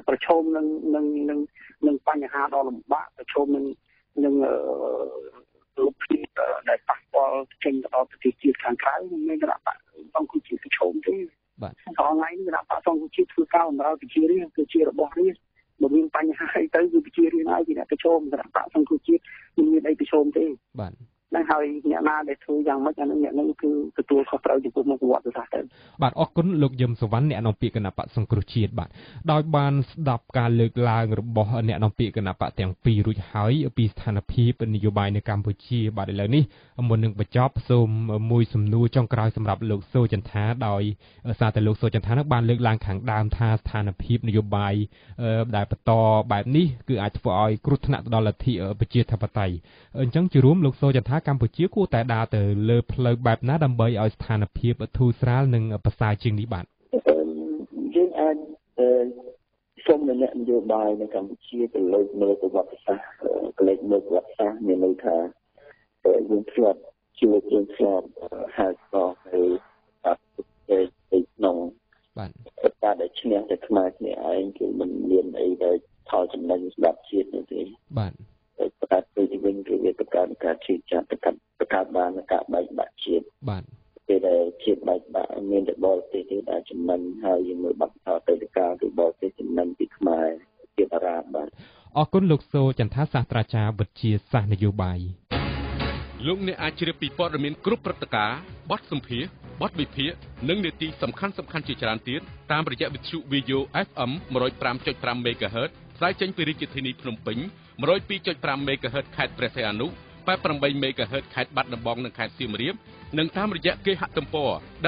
នឹងបញ្ហាដ៏លំបាកប្រឈមនឹងរូបភាពដែលប៉ះពាល់ចេញទៅដល់ប្រទេសជាតិខាងក្រៅមានគណៈបកសង្គ្រោះជាតិប្រឈមទេបាទថ្ងៃនេះគណៈបកសង្គ្រោះជាតិធ្វើការបម្រើប្រជារាស្ត្រគឺជារបស់រាស្ត្របើមានបញ្ហាអីទៅគឺប្រជារាស្ត្រហើយជាអ្នកប្រឈមគណៈបកសង្គ្រោះជាតិមិនមានអីប្រឈមទេបាទហើយអ្នកណាដែលធ្វើយ៉ាងម៉េចអានឹងអ្នកនឹងគឺទទួលខុសត្រូវចំពោះមុខប្រវត្តិសាស្ត្រទៅបាទអរគុណលោកយឹមសវណ្ណអ្នកនាំពាក្យគណៈបកសង្គ្រោះជាតិបាទដោយបានស្ដាប់ការលើកឡើងរបស់អ្នកនាំពាក្យគណៈបកទាំងពីររួចហើយពីស្ថានភាពនយោបាយនៅកម្ពុជាបាទឥឡូវនេះមុននឹងបញ្ចប់សូមមួយសំណួរចុងក្រោយសម្រាប់លោកសូចន្ទថាដោយសារតែលោកសូចន្ទថានឹងបានលើកឡើងខាងដើមថាស្ថានភាពនយោបាយដែលបន្តបែបនេះគឺអាចធ្វើឲ្យគ្រោះថ្នាក់ទៅដល់លទ្ធិប្រជាធិបតេយ្យអញ្ចឹងជារួមលោកសូចន្ទថាកម្ពុជាគួរតែដើរទៅលើផ្លូវបែបណាដើម្បីឲ្យស្ថានភាពធូរស្រាលនិងប្រសើរជាងនេះបាទយើងអាចសូមអ្នកនយោបាយនៅកម្ពុជាទៅលើកមើលប្រវត្តិសាស្ត្រក្លែកមើលប្រវត្តិសាស្ត្រមានន័យថាយើងធ្លាប់ជួយយើងឆ្លងហើយក៏ទៅបាទទៅក្នុងបាទការដែលឈ្នះតែខ្មែរគ្នាឯងគឺមិនមានអីដែលផលចំណេញសម្រាប់ជាតិនោះទេបាទប្រកាសទៅទីវិញគឺវាប្រកាសការជឿចាត់ប្រកាសបានការបែកបាក់ជាតិបាទពេលដែលជាតិបែកបាក់មានតែបរទេសទេដែលចំណេញហើយយើងមើលបាត់ផលទៅដល់ការគឺបរទេសចំណេញពីខ្មែរជាតារាបាទអរគុណលោកសូចន្ទថាសាស្ត្រាចារ្យវិទ្យាសាស្ត្រនយោបាយលោកអ្នកអាចជ្រាបពីព័ត៌មានគ្រប់ព្រឹត្តិការណ៍បទសម្ភាសន៍បទវិភាគនិងនីតិសំខាន់ជាច្រើនទៀតតាមរយៈវិទ្យុ VO FM 105.5 MHz ផ្សាយចេញពីរាជធានីភ្នំពេញ 102.5 MHz ខេត្តព្រះសីហនុ 88 MHz ខេត្តបាត់ដំបងនិងខេត្តសៀមរាបនិងតាមរយៈគេហទំព័រ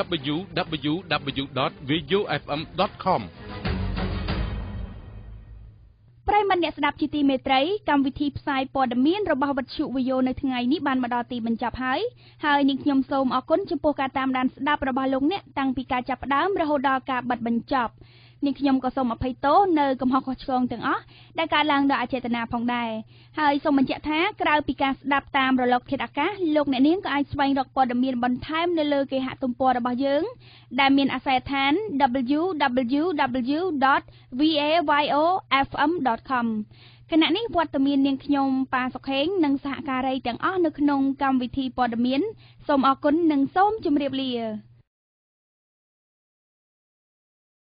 www.vofm.com ប្រិយមិត្តអ្នកស្ដាប់ជាទីមេត្រីកម្មវិធីផ្សាយព័ត៌មានរបស់វិទ្យុ VO នៅថ្ងៃនេះបានមកដល់ទីបញ្ចប់ហើយនាងខ្ញុំសូមអរគុណចំពោះការតាមដានស្ដាប់របស់លោកអ្នកតាំងពីការចាប់ផ្ដើមរហូតដល់ការបិទបញ្ចប់នាងខ្ញុំក៏សូមអភ័យទោសនៅកំហុសខុសឆ្គងទាំងអស់ដែលកើតឡើងដោយអចេតនាផងដែរហើយសូមបញ្ជាក់ថាក្រៅពីការស្ដាប់តាមរលកធាតុអាកាសលោកអ្នកនាងក៏អាចស្វែងរកព័ត៌មានបន្ថែមនៅលើគេហទំព័ររបស់យើងដែលមានអាសយដ្ឋាន www.vayofm.com គណៈនេះវត្តមាននាងខ្ញុំប៉ាសុខេងនិងសហការីទាំងអស់នៅក្នុងកម្មវិធីព័ត៌មានសូមអរគុណនិងសូមជម្រាបលា